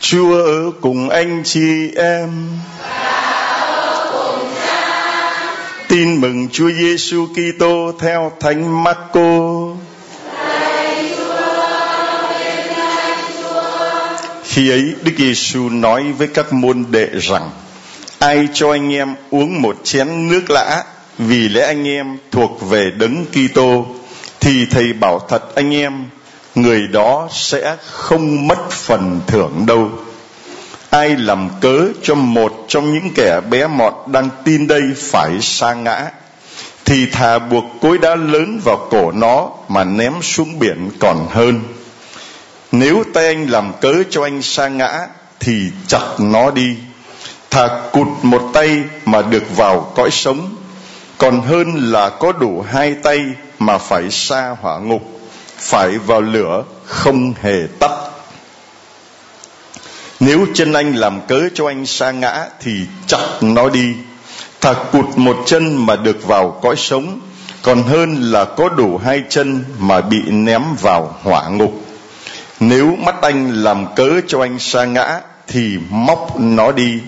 Chúa ở cùng anh chị em. Tin mừng Chúa Giêsu Kitô theo Thánh Marco. Khi ấy Đức Giêsu nói với các môn đệ rằng: ai cho anh em uống một chén nước lã vì lẽ anh em thuộc về Đấng Kitô, thì thầy bảo thật anh em, người đó sẽ không mất phần thưởng đâu. Ai làm cớ cho một trong những kẻ bé mọn đang tin đây phải sa ngã, thì thà buộc cối đá lớn vào cổ nó mà ném xuống biển còn hơn. Nếu tay anh làm cớ cho anh sa ngã, thì chặt nó đi. Thà cụt một tay mà được vào cõi sống, còn hơn là có đủ hai tay mà phải sa hỏa ngục, phải vào lửa không hề tắt. Nếu chân anh làm cớ cho anh sa ngã, thì chặt nó đi. Thà cụt một chân mà được vào cõi sống, còn hơn là có đủ hai chân mà bị ném vào hỏa ngục. Nếu mắt anh làm cớ cho anh sa ngã, thì móc nó đi.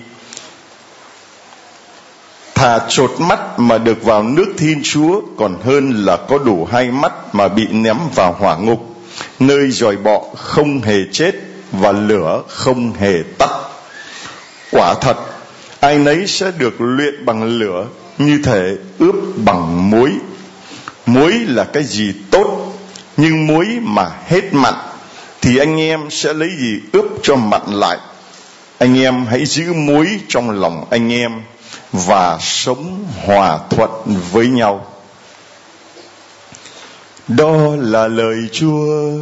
Thà chột mắt mà được vào nước Thiên Chúa, còn hơn là có đủ hai mắt mà bị ném vào hỏa ngục, nơi giòi bọ không hề chết và lửa không hề tắt. Quả thật, ai nấy sẽ được luyện bằng lửa, như thể ướp bằng muối. Muối là cái gì tốt, nhưng muối mà hết mặn, thì anh em sẽ lấy gì ướp cho mặn lại? Anh em hãy giữ muối trong lòng anh em và sống hòa thuận với nhau. Đó là lời Chúa.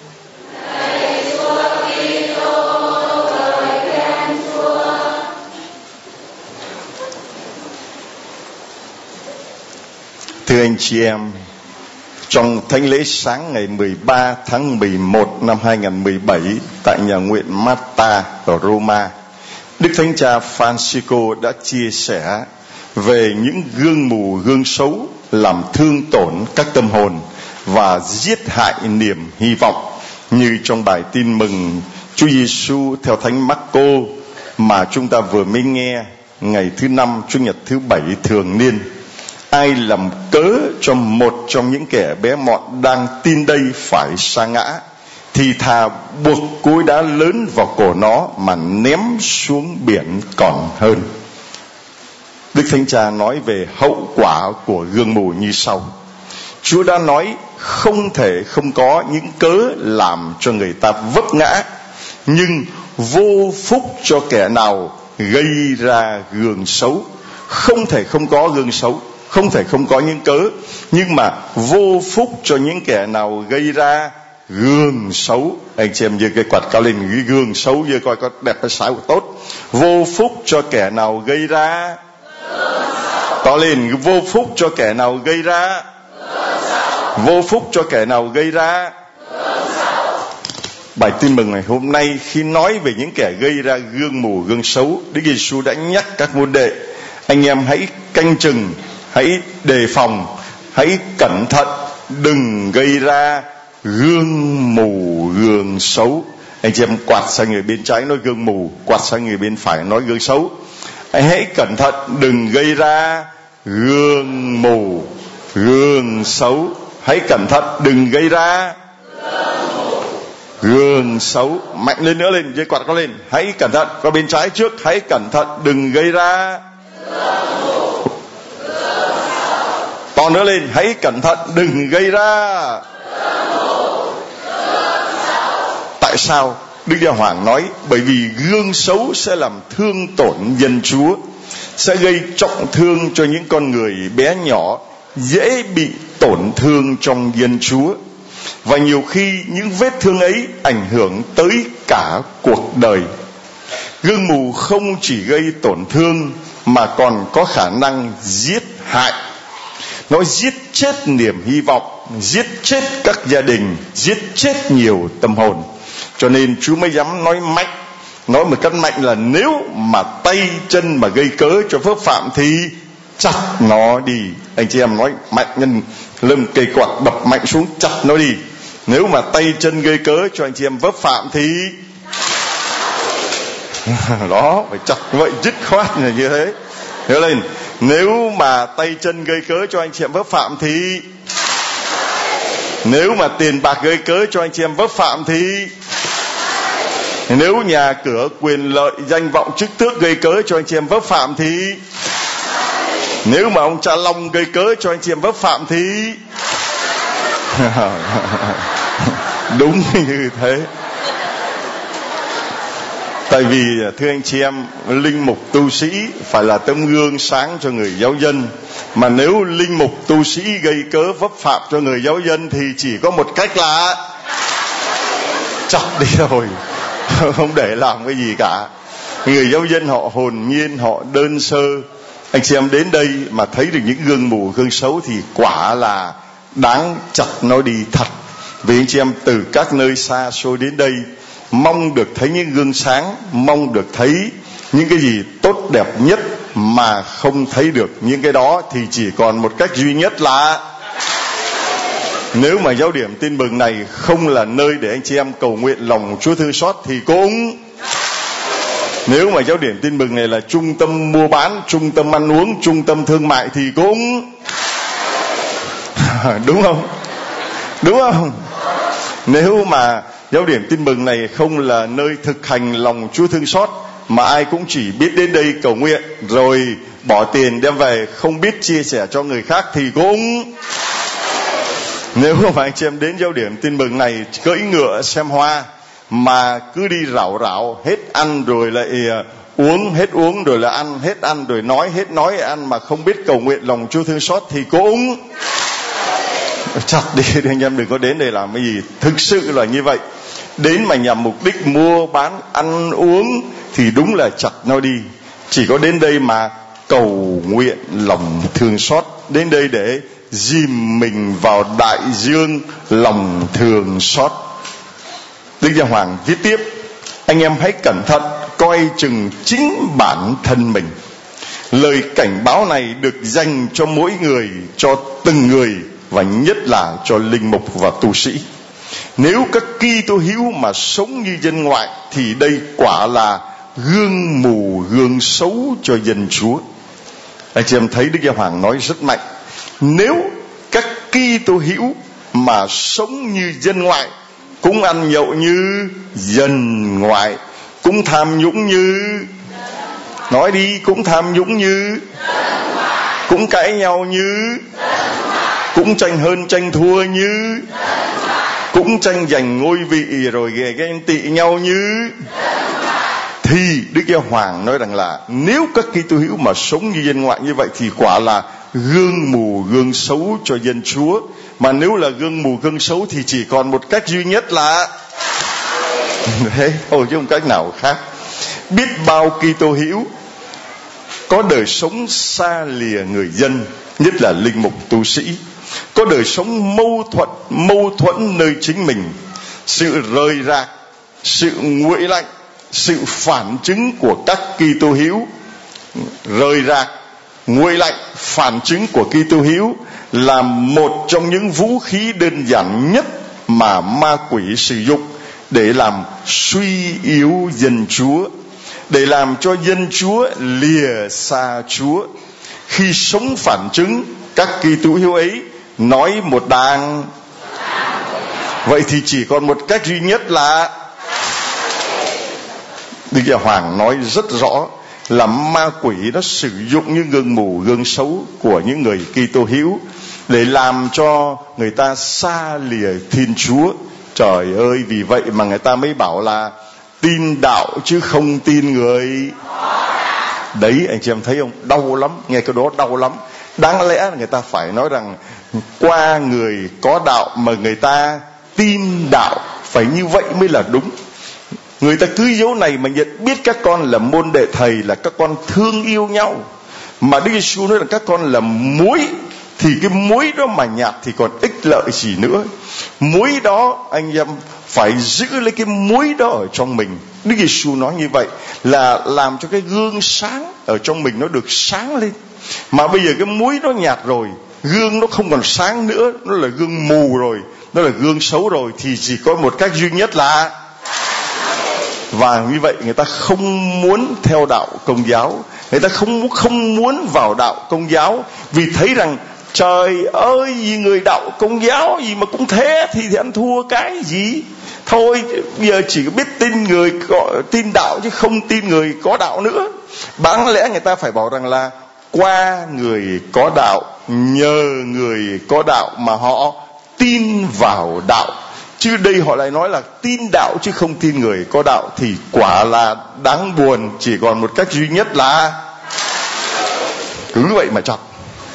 Thưa anh chị em, trong thánh lễ sáng ngày 13 tháng 11 năm 2017 tại nhà nguyện Marta ở Roma, Đức Thánh Cha Francisco đã chia sẻ về những gương mù gương xấu làm thương tổn các tâm hồn và giết hại niềm hy vọng, như trong bài tin mừng Chúa Giêsu theo Thánh Marco mà chúng ta vừa mới nghe ngày thứ Năm Chủ nhật thứ 7 thường niên. Ai làm cớ cho một trong những kẻ bé mọn đang tin đây phải sa ngã, thì thà buộc cối đá lớn vào cổ nó mà ném xuống biển còn hơn. Đức Thánh Cha nói về hậu quả của gương mù như sau. Chúa đã nói không thể không có những cớ làm cho người ta vấp ngã, nhưng vô phúc cho kẻ nào gây ra gương xấu. Không thể không có gương xấu, không thể không có những cớ, nhưng mà vô phúc cho những kẻ nào gây ra gương xấu. Anh chị em giơ cái quạt cao lên, cái gương xấu giơ coi có đẹp hay xấu tốt. Vô phúc cho kẻ nào gây ra, to lên, vô phúc cho kẻ nào gây ra, vô phúc cho kẻ nào gây ra. Bài tin mừng ngày hôm nay khi nói về những kẻ gây ra gương mù gương xấu, Đức Giêsu đã nhắc các môn đệ: anh em hãy canh chừng, hãy đề phòng, hãy cẩn thận, đừng gây ra gương mù gương xấu. Anh chị em quạt sang người bên trái nói gương mù, quạt sang người bên phải nói gương xấu. Anh hãy cẩn thận, đừng gây ra gương mù gương xấu. Hãy cẩn thận, đừng gây ra gương xấu. Mạnh lên nữa, lên, dây quạt có lên. Hãy cẩn thận, có bên trái trước. Hãy cẩn thận, đừng gây ra. To nữa lên, hãy cẩn thận, đừng gây ra. Tại sao? Đức Giáo Hoàng nói bởi vì gương xấu sẽ làm thương tổn dân Chúa, sẽ gây trọng thương cho những con người bé nhỏ, dễ bị tổn thương trong dân Chúa. Và nhiều khi những vết thương ấy ảnh hưởng tới cả cuộc đời. Gương mù không chỉ gây tổn thương mà còn có khả năng giết hại. Nó giết chết niềm hy vọng, giết chết các gia đình, giết chết nhiều tâm hồn. Cho nên Chúa mới dám nói mạnh, nói một cách mạnh là nếu mà tay chân mà gây cớ cho phước phạm thì chặt nó đi. Anh chị em nói mạnh, nhân lưng cây quạt đập mạnh xuống, chặt nó đi. Nếu mà tay chân gây cớ cho anh chị em vấp phạm thì Đó, phải chặt vậy dứt khoát là như thế. Nhớ lên, nếu mà tay chân gây cớ cho anh chị em vấp phạm thì, nếu mà tiền bạc gây cớ cho anh chị em vấp phạm thì, nếu nhà cửa, quyền lợi, danh vọng, chức tước gây cớ cho anh chị em vấp phạm thì, nếu mà ông cha Long gây cớ cho anh chị em vấp phạm thì đúng như thế. Tại vì thưa anh chị em, linh mục tu sĩ phải là tấm gương sáng cho người giáo dân. Mà nếu linh mục tu sĩ gây cớ vấp phạm cho người giáo dân thì chỉ có một cách là chặt đi rồi, không để làm cái gì cả. Người giáo dân họ hồn nhiên, họ đơn sơ. Anh chị em đến đây mà thấy được những gương mù, gương xấu thì quả là đáng chặt nó đi thật. Vì anh chị em từ các nơi xa xôi đến đây mong được thấy những gương sáng, mong được thấy những cái gì tốt đẹp nhất, mà không thấy được những cái đó thì chỉ còn một cách duy nhất là, nếu mà giáo điểm Tin Mừng này không là nơi để anh chị em cầu nguyện lòng Chúa thương xót thì cũng, nếu mà giáo điểm Tin Mừng này là trung tâm mua bán, trung tâm ăn uống, trung tâm thương mại thì cũng đúng không? Đúng không? Nếu mà giáo điểm Tin Mừng này không là nơi thực hành lòng Chúa thương xót, mà ai cũng chỉ biết đến đây cầu nguyện rồi bỏ tiền đem về, không biết chia sẻ cho người khác thì cũng, nếu mà anh chị em đến giáo điểm Tin Mừng này cưỡi ngựa xem hoa mà cứ đi rảo rảo, hết ăn rồi lại uống, hết uống rồi là ăn, hết ăn rồi nói, hết nói ăn, mà không biết cầu nguyện lòng Chúa thương xót thì cũng chặt đi. Anh em đừng có đến đây làm cái gì. Thực sự là như vậy. Đến mà nhằm mục đích mua bán ăn uống thì đúng là chặt nó đi. Chỉ có đến đây mà cầu nguyện lòng thương xót, đến đây để dìm mình vào đại dương lòng thương xót. Đức Giáo Hoàng viết tiếp: anh em hãy cẩn thận coi chừng chính bản thân mình. Lời cảnh báo này được dành cho mỗi người, cho từng người, và nhất là cho linh mục và tu sĩ. Nếu các Kitô hữu mà sống như dân ngoại thì đây quả là gương mù, gương xấu cho dân Chúa. Anh chị em thấy Đức Giáo Hoàng nói rất mạnh. Nếu các Kitô hữu mà sống như dân ngoại, cũng ăn nhậu như dân ngoại, cũng tham nhũng như, nói đi, cũng tham nhũng như, cũng cãi nhau như, cũng tranh hơn tranh thua như, cũng tranh giành ngôi vị rồi ghen tị nhau như, thì Đức Giáo Hoàng nói rằng là nếu các Kitô hữu mà sống như dân ngoại như vậy thì quả là gương mù, gương xấu cho dân Chúa. Mà nếu là gương mù, gương xấu thì chỉ còn một cách duy nhất là thế thôi, chứ không cách nào khác. Biết bao Kitô hữu có đời sống xa lìa người dân, nhất là linh mục tu sĩ, có đời sống mâu thuẫn nơi chính mình. Sự rời rạc, sự nguội lạnh, sự phản chứng của các Kitô hữu, rời rạc, nguội lạnh, phản chứng của Kitô hữu là một trong những vũ khí đơn giản nhất mà ma quỷ sử dụng để làm suy yếu dân Chúa, để làm cho dân Chúa lìa xa Chúa. Khi sống phản chứng, các Kitô hữu ấy nói một đàng, vậy thì chỉ còn một cách duy nhất là, Đức Giáo Hoàng nói rất rõ là ma quỷ nó sử dụng những gương mù, gương xấu của những người Kitô hữu để làm cho người ta xa lìa Thiên Chúa. Trời ơi, vì vậy mà người ta mới bảo là tin đạo chứ không tin người. Đấy, anh chị em thấy không? Đau lắm, nghe cái đó đau lắm. Đáng lẽ người ta phải nói rằng qua người có đạo mà người ta tin đạo, phải như vậy mới là đúng. Người ta cứ dấu này mà nhận biết các con là môn đệ thầy, là các con thương yêu nhau. Mà Đức Giêsu nói là các con là muối, thì cái muối đó mà nhạt thì còn ích lợi gì nữa. Muối đó anh em phải giữ lấy cái muối đó ở trong mình. Đức Giêsu nói như vậy là làm cho cái gương sáng ở trong mình nó được sáng lên. Mà bây giờ cái muối nó nhạt rồi, gương nó không còn sáng nữa, nó là gương mù rồi, nó là gương xấu rồi, thì chỉ có một cách duy nhất là Và như vậy người ta không muốn theo đạo Công giáo, người ta không muốn vào đạo Công giáo, vì thấy rằng trời ơi, vì người đạo Công giáo gì mà cũng thế thì ăn thua cái gì. Thôi bây giờ chỉ biết tin người có tin đạo chứ không tin người có đạo nữa. Đáng lẽ người ta phải bảo rằng là qua người có đạo, nhờ người có đạo mà họ tin vào đạo. Chứ đây họ lại nói là tin đạo chứ không tin người có đạo, thì quả là đáng buồn. Chỉ còn một cách duy nhất là cứ vậy mà chọc.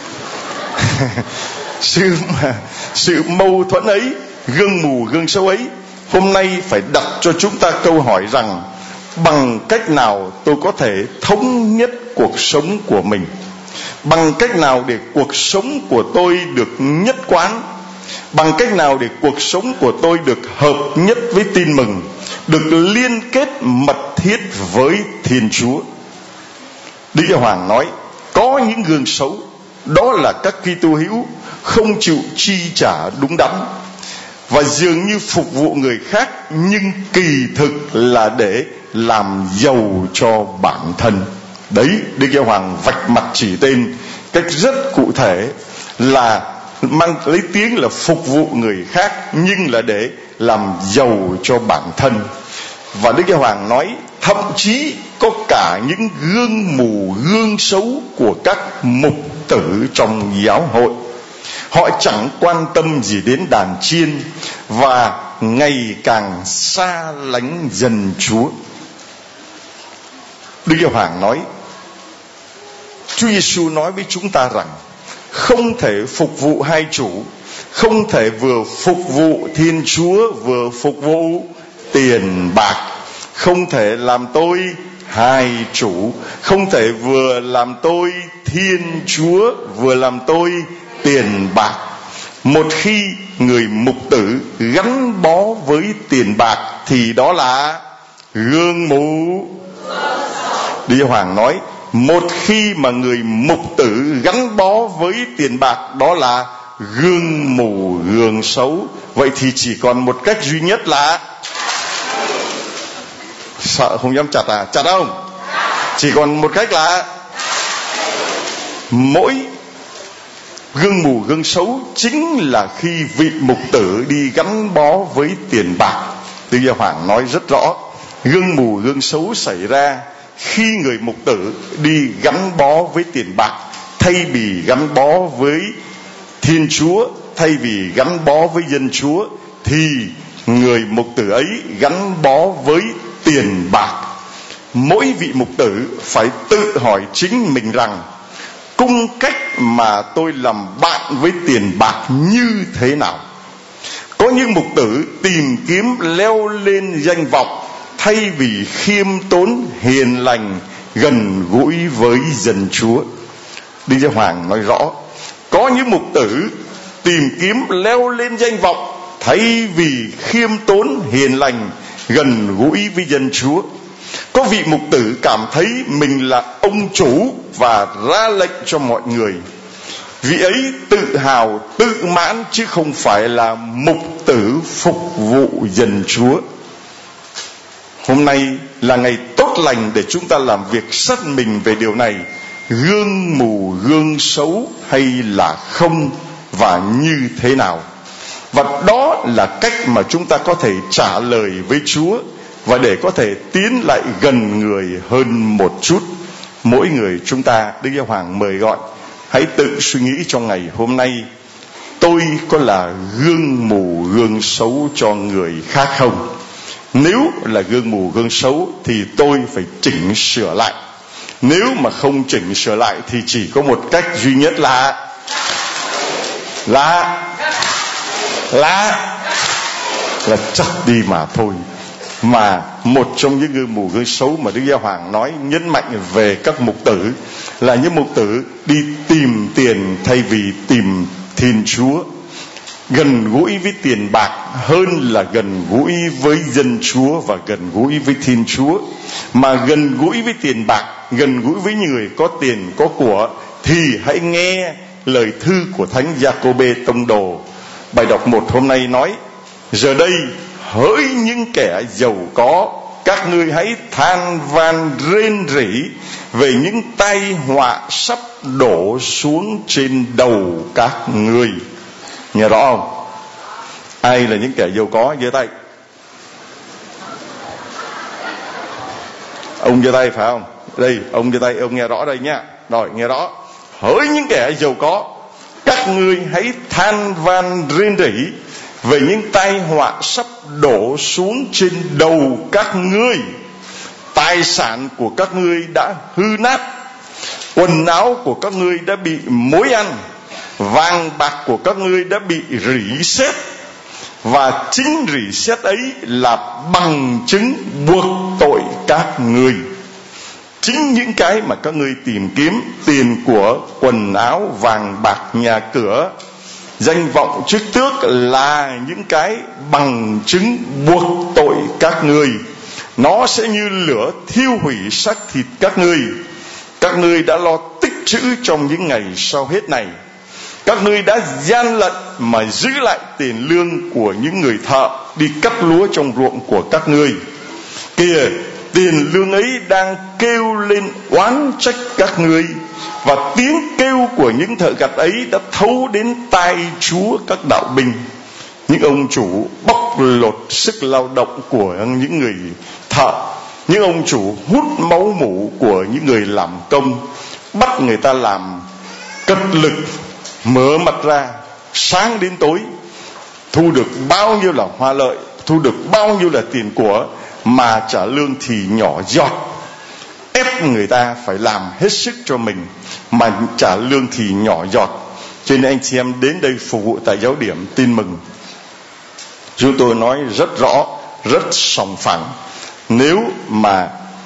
Sự mâu thuẫn ấy, gương mù gương xấu ấy, hôm nay phải đặt cho chúng ta câu hỏi rằng bằng cách nào tôi có thể thống nhất cuộc sống của mình? Bằng cách nào để cuộc sống của tôi được nhất quán? Bằng cách nào để cuộc sống của tôi được hợp nhất với tin mừng, được liên kết mật thiết với Thiên Chúa? Đức Giáo Hoàng nói có những gương xấu, đó là các Kitô hữu không chịu chi trả đúng đắn và dường như phục vụ người khác, nhưng kỳ thực là để làm giàu cho bản thân. Đấy, Đức Giáo Hoàng vạch mặt chỉ tên cách rất cụ thể, là mang lấy tiếng là phục vụ người khác nhưng là để làm giàu cho bản thân. Và Đức Giáo Hoàng nói thậm chí có cả những gương mù gương xấu của các mục tử trong giáo hội. Họ chẳng quan tâm gì đến đàn chiên và ngày càng xa lánh dân Chúa. Đức Giáo Hoàng nói Chúa Giêsu nói với chúng ta rằng không thể phục vụ hai chủ, không thể vừa phục vụ Thiên Chúa vừa phục vụ tiền bạc. Không thể làm tôi hai chủ, không thể vừa làm tôi Thiên Chúa vừa làm tôi tiền bạc. Một khi người mục tử gắn bó với tiền bạc thì đó là gương mù. Đức Giáo Hoàng nói một khi mà người mục tử gắn bó với tiền bạc, đó là gương mù gương xấu. Vậy thì chỉ còn một cách duy nhất là sợ không dám chặt à? Chặt không? Chỉ còn một cách là mỗi gương mù gương xấu chính là khi vị mục tử đi gắn bó với tiền bạc. Đức Giáo Hoàng nói rất rõ, gương mù gương xấu xảy ra khi người mục tử đi gắn bó với tiền bạc, thay vì gắn bó với Thiên Chúa, thay vì gắn bó với dân Chúa, thì người mục tử ấy gắn bó với tiền bạc. Mỗi vị mục tử phải tự hỏi chính mình rằng cung cách mà tôi làm bạn với tiền bạc như thế nào. Có những mục tử tìm kiếm leo lên danh vọng, thay vì khiêm tốn hiền lành gần gũi với dân Chúa. Đức Giáo Hoàng nói rõ, có những mục tử tìm kiếm leo lên danh vọng, thay vì khiêm tốn hiền lành gần gũi với dân Chúa. Có vị mục tử cảm thấy mình là ông chủ và ra lệnh cho mọi người. Vị ấy tự hào tự mãn chứ không phải là mục tử phục vụ dân Chúa. Hôm nay là ngày tốt lành để chúng ta làm việc xác mình về điều này. Gương mù gương xấu hay là không, và như thế nào? Và đó là cách mà chúng ta có thể trả lời với Chúa, và để có thể tiến lại gần người hơn một chút. Mỗi người chúng ta, Đức Giáo Hoàng mời gọi, hãy tự suy nghĩ trong ngày hôm nay, tôi có là gương mù gương xấu cho người khác không? Nếu là gương mù gương xấu thì tôi phải chỉnh sửa lại. Nếu mà không chỉnh sửa lại thì chỉ có một cách duy nhất là chặt đi mà thôi. Mà một trong những gương mù gương xấu mà Đức Giáo Hoàng nói nhấn mạnh về các mục tử là những mục tử đi tìm tiền thay vì tìm Thiên Chúa, gần gũi với tiền bạc hơn là gần gũi với dân Chúa và gần gũi với Thiên Chúa. Mà gần gũi với tiền bạc, gần gũi với những người có tiền có của, thì hãy nghe lời thư của Thánh Giacôbê Tông Đồ. Bài đọc 1 hôm nay nói: giờ đây hỡi những kẻ giàu có, các ngươi hãy than van rên rỉ về những tai họa sắp đổ xuống trên đầu các ngươi. Nghe rõ không? Ai là những kẻ giàu có giơ tay? Ông giơ tay phải không? Đây, ông giơ tay, ông nghe rõ đây nhá. Rồi, nghe rõ. Hỡi những kẻ giàu có, các ngươi hãy than van rên rỉ về những tai họa sắp đổ xuống trên đầu các ngươi. Tài sản của các ngươi đã hư nát, quần áo của các ngươi đã bị mối ăn, vàng bạc của các ngươi đã bị rỉ sét, và chính rỉ sét ấy là bằng chứng buộc tội các ngươi. Chính những cái mà các ngươi tìm kiếm, tiền của, quần áo, vàng bạc, nhà cửa, danh vọng, chức tước, là những cái bằng chứng buộc tội các ngươi. Nó sẽ như lửa thiêu hủy xác thịt các ngươi. Các ngươi đã lo tích trữ trong những ngày sau hết này. Các ngươi đã gian lận mà giữ lại tiền lương của những người thợ đi cắt lúa trong ruộng của các ngươi. Kìa, tiền lương ấy đang kêu lên oán trách các ngươi, và tiếng kêu của những thợ gặt ấy đã thấu đến tai Chúa các đạo binh. Những ông chủ bóc lột sức lao động của những người thợ, những ông chủ hút máu mủ của những người làm công, bắt người ta làm cật lực, mở mặt ra sáng đến tối, thu được bao nhiêu là hoa lợi, thu được bao nhiêu là tiền của, mà trả lương thì nhỏ giọt. Ép người ta phải làm hết sức cho mình mà trả lương thì nhỏ giọt. Cho nên anh chị em đến đây phục vụ tại giáo điểm Tin Mừng, chúng tôi nói rất rõ, rất sòng phẳng. Nếu mà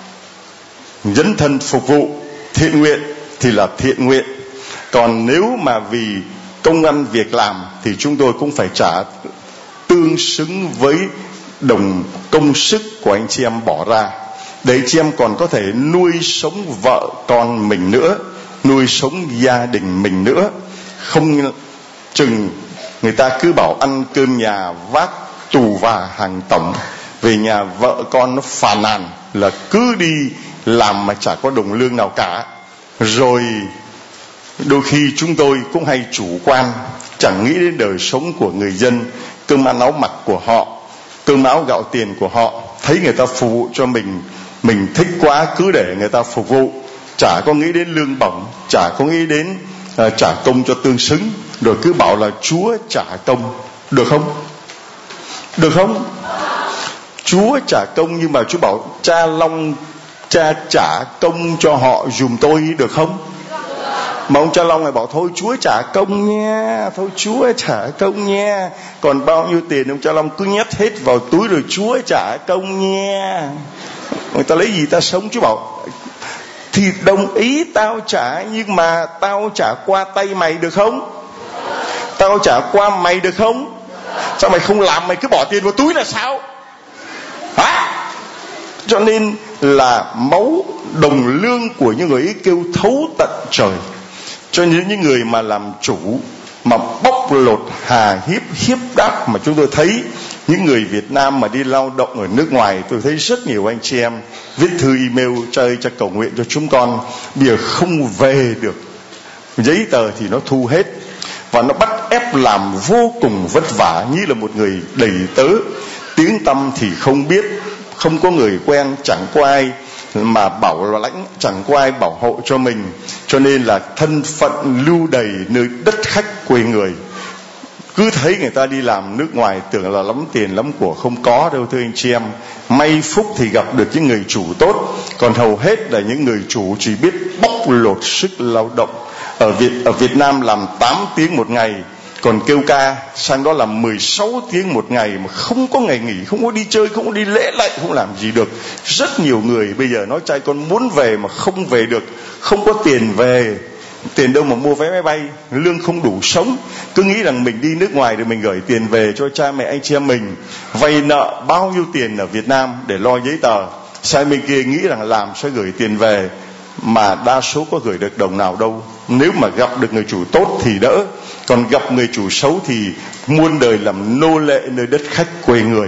dấn thân phục vụ thiện nguyện thì là thiện nguyện, còn nếu mà vì công ăn việc làm thì chúng tôi cũng phải trả tương xứng với đồng công sức của anh chị em bỏ ra, để anh chị em còn có thể nuôi sống vợ con mình nữa, nuôi sống gia đình mình nữa. Không chừng người ta cứ bảo ăn cơm nhà vác tù và hàng tổng, về nhà vợ con nó phàn nàn là cứ đi làm mà chả có đồng lương nào cả. Rồi đôi khi chúng tôi cũng hay chủ quan, chẳng nghĩ đến đời sống của người dân, cơm ăn áo mặc của họ, cơm áo gạo tiền của họ. Thấy người ta phục vụ cho mình thích quá, cứ để người ta phục vụ, chả có nghĩ đến lương bổng, chả có nghĩ đến trả công cho tương xứng, rồi cứ bảo là Chúa trả công. Được không? Được không? Chúa trả công, nhưng mà Chúa bảo cha trả công cho họ giùm tôi, được không? Mà ông cha Long này bảo thôi Chúa trả công nha, thôi Chúa trả công nha, còn bao nhiêu tiền ông cha Long cứ nhét hết vào túi rồi Chúa trả công nha. Người ta lấy gì ta sống? Chúa bảo thì đồng ý tao trả, nhưng mà tao trả qua tay mày, được không? Tao trả qua mày, được không? Sao mày không làm, mày cứ bỏ tiền vào túi là sao? Hả? Cho nên là máu đồng lương của những người ấy kêu thấu tận trời. Cho nên những người mà làm chủ, mà bóc lột, hà hiếp đáp, mà chúng tôi thấy những người Việt Nam mà đi lao động ở nước ngoài, tôi thấy rất nhiều anh chị em viết thư email cho cầu nguyện cho chúng con, bây giờ không về được, giấy tờ thì nó thu hết, và nó bắt ép làm vô cùng vất vả, như là một người đầy tớ, tiếng tăm thì không biết, không có người quen, chẳng có ai mà bảo lãnh, chẳng có ai bảo hộ cho mình. Cho nên là thân phận lưu đầy nơi đất khách quê người. Cứ thấy người ta đi làm nước ngoài tưởng là lắm tiền lắm của, không có đâu thưa anh chị em. May phúc thì gặp được những người chủ tốt, còn hầu hết là những người chủ chỉ biết bóc lột sức lao động. Ở Việt Nam làm 8 tiếng một ngày, còn kêu ca, sang đó làm 16 tiếng một ngày mà không có ngày nghỉ, không có đi chơi, không có đi lễ lạy, không làm gì được. Rất nhiều người bây giờ nói trai con muốn về mà không về được, không có tiền về, tiền đâu mà mua vé máy bay, lương không đủ sống, cứ nghĩ rằng mình đi nước ngoài rồi mình gửi tiền về cho cha mẹ anh chị em mình, vay nợ bao nhiêu tiền ở Việt Nam để lo giấy tờ, sang bên kia nghĩ rằng làm sẽ gửi tiền về, mà đa số có gửi được đồng nào đâu. Nếu mà gặp được người chủ tốt thì đỡ, còn gặp người chủ xấu thì muôn đời làm nô lệ nơi đất khách quê người.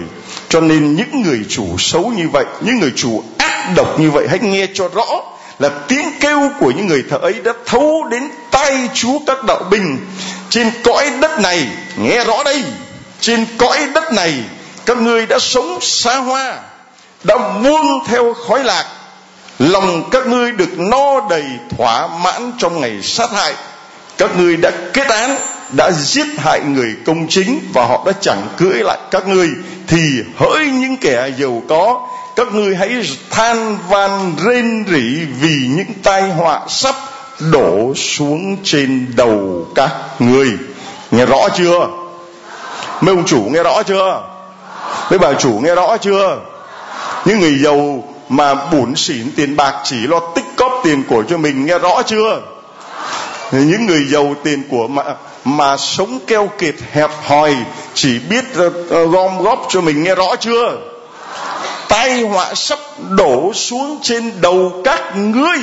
Cho nên những người chủ xấu như vậy, những người chủ ác độc như vậy, hãy nghe cho rõ là tiếng kêu của những người thợ ấy đã thấu đến tai Chúa các đạo binh. Trên cõi đất này, nghe rõ đây, trên cõi đất này các ngươi đã sống xa hoa, đã buông theo khói lạc, lòng các ngươi được no đầy thỏa mãn trong ngày sát hại. Các ngươi đã kết án, đã giết hại người công chính, và họ đã chẳng cưỡi lại các ngươi. Thì hỡi những kẻ giàu có, các ngươi hãy than van rên rỉ vì những tai họa sắp đổ xuống trên đầu các ngươi. Nghe rõ chưa? Mấy ông chủ nghe rõ chưa? Mấy bà chủ nghe rõ chưa? Những người giàu mà bủn xỉn tiền bạc, chỉ lo tích cóp tiền của cho mình, nghe rõ chưa? Những người giàu tiền của mà sống keo kiệt hẹp hòi, chỉ biết gom góp cho mình, nghe rõ chưa? Tai họa sắp đổ xuống trên đầu các ngươi,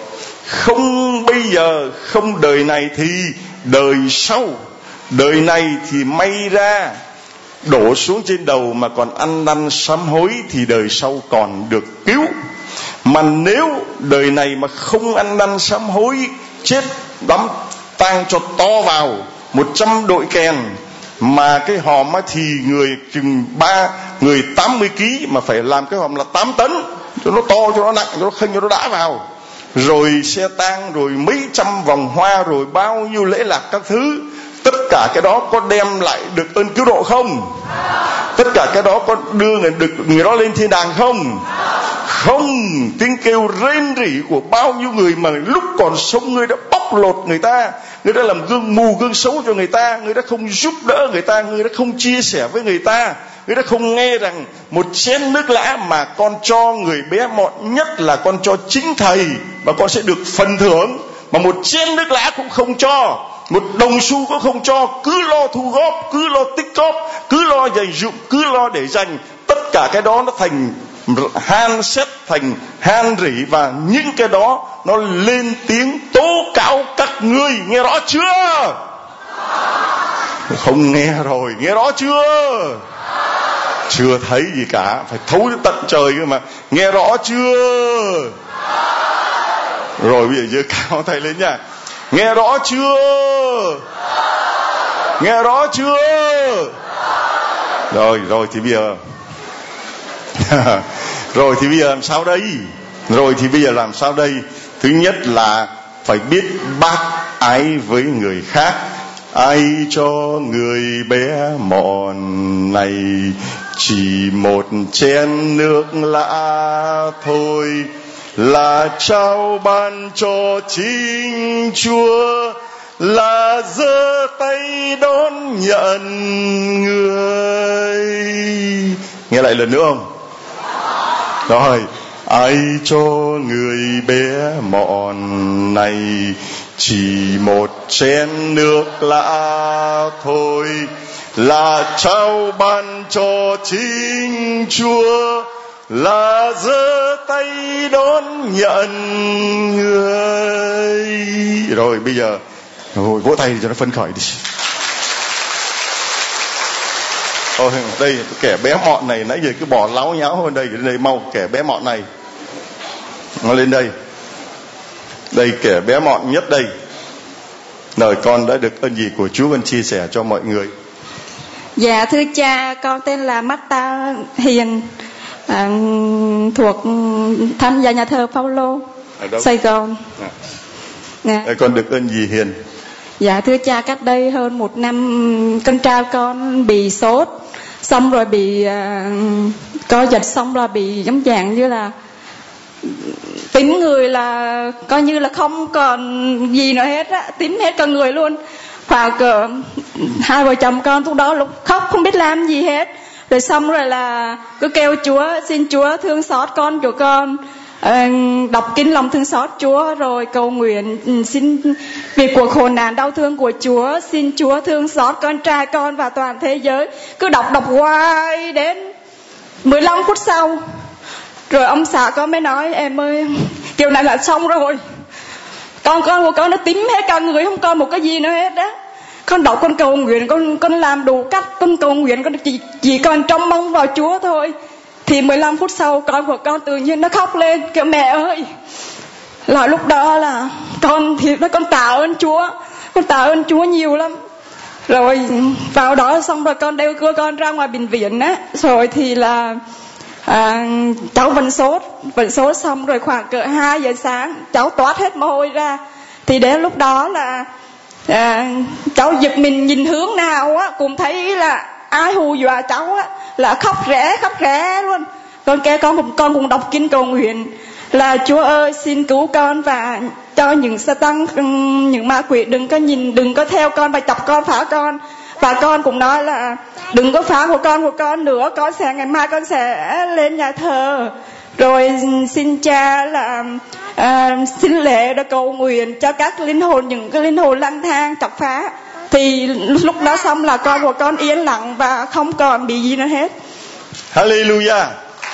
không bây giờ, không đời này thì đời sau. Đời này thì may ra đổ xuống trên đầu mà còn ăn năn sám hối, thì đời sau còn được cứu. Mà nếu đời này mà không ăn năn sám hối, chết đắm tang cho to vào 100 đội kèn, mà cái hòm thì người chừng 3 người 80 kg mà phải làm cái hòm là 8 tấn, cho nó to, cho nó nặng, cho nó khênh, cho nó đã vào, rồi xe tang, rồi mấy trăm vòng hoa, rồi bao nhiêu lễ lạc các thứ. Tất cả cái đó có đem lại được ơn cứu độ không? Tất cả cái đó có đưa người đó lên thiên đàng không? Không. Tiếng kêu rên rỉ của bao nhiêu người mà lúc còn sống người đã bóc lột người ta, người đã làm gương mù gương xấu cho người ta, người đã không giúp đỡ người ta, người đã không chia sẻ với người ta, người đã không nghe rằng một chén nước lã mà con cho người bé mọn nhất là con cho chính thầy và con sẽ được phần thưởng, mà một chén nước lã cũng không cho, một đồng xu cũng không cho, cứ lo thu góp, cứ lo tích góp, cứ lo dành dụm, cứ lo để dành. Tất cả cái đó nó thành han xét, thành han rỉ, và những cái đó nó lên tiếng tố cáo các ngươi. Nghe rõ chưa? Không nghe rồi, nghe rõ chưa? Chưa thấy gì cả, phải thấu đến tận trời cơ mà. Nghe rõ chưa? Rồi bây giờ giơ cao tay lên nha. Nghe rõ chưa? Nghe rõ chưa? Rồi thì bây giờ rồi thì bây giờ làm sao đây? Rồi thì bây giờ làm sao đây? Thứ nhất là phải biết bác ái với người khác. Ai cho người bé mọn này chỉ một chén nước lã thôi, là trao ban cho chính Chúa, là giơ tay đón nhận người. Nghe lại lần nữa không? Rồi, ai cho người bé mọn này chỉ một chén nước lã thôi, là trao ban cho chính Chúa, là giơ tay đón nhận người. Rồi bây giờ vỗ tay cho nó phấn khởi đi. Ôi, đây kẻ bé mọn này nãy giờ cứ bỏ láo nháo hơn đây, đến đây mau, kẻ bé mọn này nó lên đây. Đây kẻ bé mọn nhất đây. Lời con đã được ơn gì của Chúa con chia sẻ cho mọi người. Dạ thưa cha, con tên là Marta Hiền, thuộc tham gia nhà thờ Phaolô Sài Gòn. Con được ơn gì Hiền? Dạ thưa cha, cách đây hơn 1 năm con trai con bị sốt, xong rồi bị co giật, xong rồi bị giống dạng như là tính người là coi như là không còn gì nữa hết á, tính hết con người luôn. Và cỡ 2 vợ chồng con lúc đó lúc khóc không biết làm gì hết, rồi xong rồi là cứ kêu Chúa, xin Chúa thương xót con của con, đọc kinh lòng thương xót Chúa, rồi cầu nguyện xin vì cuộc khổ nạn đau thương của Chúa, xin Chúa thương xót con trai con và toàn thế giới. Cứ đọc hoài đến 15 phút sau, rồi ông xã con mới nói: em ơi, kiểu này là xong rồi, con của con nó tím hết cả người, không còn một cái gì nữa hết đó. con đọc, con cầu nguyện, con làm đủ cách, con cầu nguyện, con chỉ còn trông mong vào Chúa thôi. Thì 15 phút sau con của con tự nhiên nó khóc lên kêu mẹ ơi. Là lúc đó là con tạ ơn Chúa, con tạ ơn Chúa nhiều lắm. Rồi vào đó xong rồi con đeo con ra ngoài bệnh viện á, rồi thì là cháu vẫn sốt xong rồi khoảng cỡ 2 giờ sáng cháu toát hết mồ hôi ra. Thì đến lúc đó là cháu giật mình nhìn hướng nào á cũng thấy là ai hù dọa cháu á, là khóc rẽ luôn. Con kêu con cũng đọc kinh cầu nguyện là Chúa ơi xin cứu con và cho những Satan, những ma quỷ đừng có theo con và chọc con, phá con. Và con cũng nói là đừng có phá của con nữa, ngày mai con sẽ lên nhà thờ. Rồi xin cha là xin lễ để cầu nguyện cho các linh hồn, những cái linh hồn lang thang chọc phá. Thì lúc đó xong là con của con yên lặng và không còn bị gì nữa hết. Hallelujah.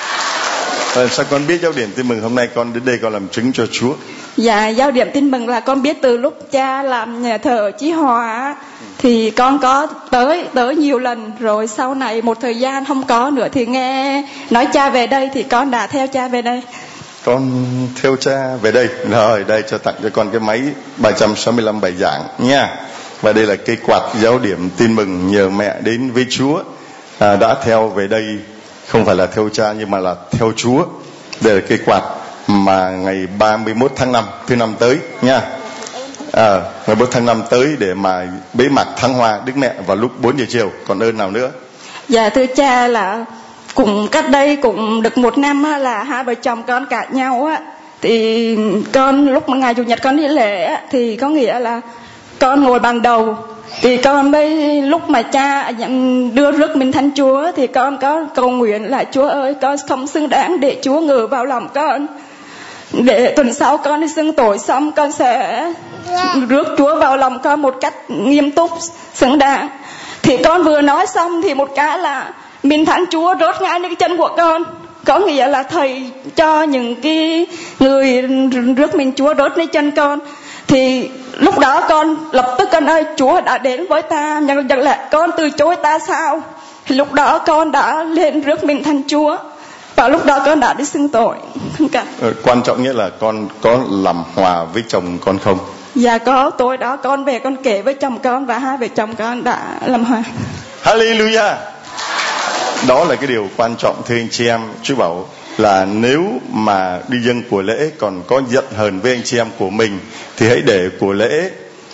Sao con biết giáo điểm tin mừng hôm nay con đến đây con làm chứng cho Chúa? Dạ, giáo điểm tin mừng là con biết từ lúc cha làm nhà thờ ở Chí Hòa thì con có tới nhiều lần. Rồi sau này một thời gian không có nữa thì nghe nói cha về đây thì con đã theo cha về đây. Con theo cha về đây. Rồi đây cho tặng cho con cái máy 365 bài giảng nha. Và đây là cây quạt giáo điểm tin mừng nhờ mẹ đến với Chúa, đã theo về đây. Không phải là theo cha nhưng mà là theo Chúa. Đây là cây quạt mà ngày 31 tháng 5 thứ năm tới nha. Ngày 31 tháng 5 tới để mà bế mạc thăng hoa Đức Mẹ vào lúc 4 giờ chiều. Còn ơn nào nữa? Dạ thưa cha là cũng cách đây cũng được 1 năm là hai vợ chồng con cãi nhau á. Thì con lúc mà ngày Chủ nhật con đi lễ á, thì có nghĩa là con ngồi bàn đầu. Thì con mới lúc mà cha đưa rước mình Thánh Chúa thì con có cầu nguyện là Chúa ơi con không xứng đáng để Chúa ngự vào lòng con. Để tuần sau con đi xưng tội xong con sẽ rước Chúa vào lòng con một cách nghiêm túc, xứng đáng. Thì con vừa nói xong thì một cái là mình Thánh Chúa rớt ngay cái chân của con. Có nghĩa là thầy cho những cái người rước mình Chúa rớt lên chân con. Thì lúc đó con lập tức con ơi Chúa đã đến với ta, nhưng là con từ chối ta sao? Thì lúc đó con đã lên rước mình Thánh Chúa và lúc đó con đã đi xưng tội. Quan trọng nhất là con có làm hòa với chồng con không? Dạ có, tối đó con về con kể với chồng con và hai vợ chồng con đã làm hòa. Hallelujah. Đó là cái điều quan trọng thưa anh chị em. Chúa bảo là nếu mà đi dâng của lễ còn có giận hờn với anh chị em của mình thì hãy để của lễ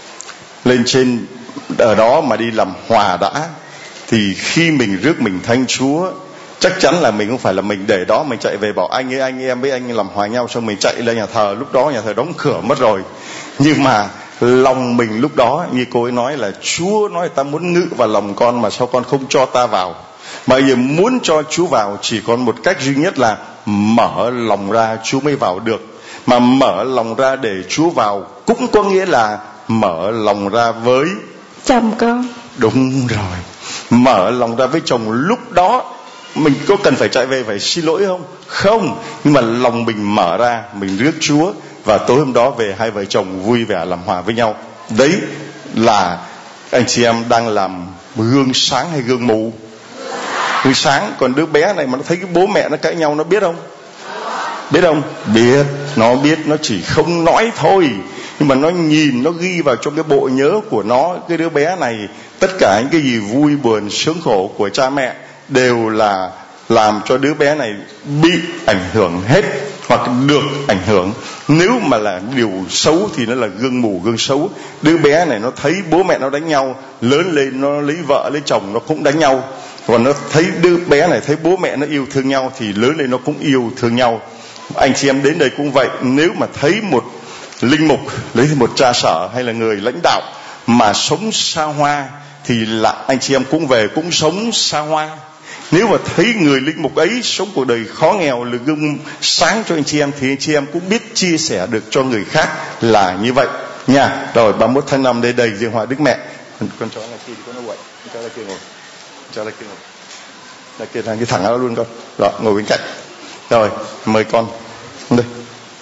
lên trên ở đó mà đi làm hòa đã. Thì khi mình rước mình Thánh Chúa, chắc chắn là mình không phải là mình để đó mình chạy về bảo anh ấy, anh em với anh làm hòa nhau xong mình chạy lên nhà thờ. Lúc đó nhà thờ đóng cửa mất rồi. Nhưng mà lòng mình lúc đó như cô ấy nói là Chúa nói ta muốn ngự vào lòng con mà sao con không cho ta vào. Mà giờ muốn cho Chúa vào chỉ còn một cách duy nhất là mở lòng ra Chúa mới vào được. Mà mở lòng ra để Chúa vào cũng có nghĩa là mở lòng ra với chồng con. Đúng rồi. Mở lòng ra với chồng. Lúc đó mình có cần phải chạy về phải xin lỗi không? Không. Nhưng mà lòng mình mở ra, mình rước Chúa và tối hôm đó về hai vợ chồng vui vẻ làm hòa với nhau. Đấy là anh chị em đang làm gương sáng hay gương mù? Gương sáng. Còn đứa bé này mà nó thấy cái bố mẹ nó cãi nhau nó biết không? Biết không? Biết. Nó biết, nó chỉ không nói thôi. Nhưng mà nó nhìn, nó ghi vào trong cái bộ nhớ của nó. Cái đứa bé này, tất cả những cái gì vui buồn, sướng khổ của cha mẹ đều là làm cho đứa bé này bị ảnh hưởng hết hoặc được ảnh hưởng. Nếu mà là điều xấu thì nó là gương mù, gương xấu. Đứa bé này nó thấy bố mẹ nó đánh nhau, lớn lên nó lấy vợ lấy chồng nó cũng đánh nhau. Còn nó thấy đứa bé này thấy bố mẹ nó yêu thương nhau thì lớn lên nó cũng yêu thương nhau. Anh chị em đến đây cũng vậy. Nếu mà thấy một linh mục, lấy một cha sở hay là người lãnh đạo mà sống xa hoa thì là anh chị em cũng về cũng sống xa hoa. Nếu mà thấy người linh mục ấy sống cuộc đời khó nghèo là gương sáng cho anh chị em thì anh chị em cũng biết chia sẻ được cho người khác là như vậy nha. Rồi 31 tháng 5 đây đầy dương hòa Đức Mẹ. Con chó là kia thì con nó quậy, con chó là kia ngồi, chó là kia ngồi, là kia thằng cái thẳng đó luôn con. Rồi ngồi bên cạnh. Rồi mời con đây.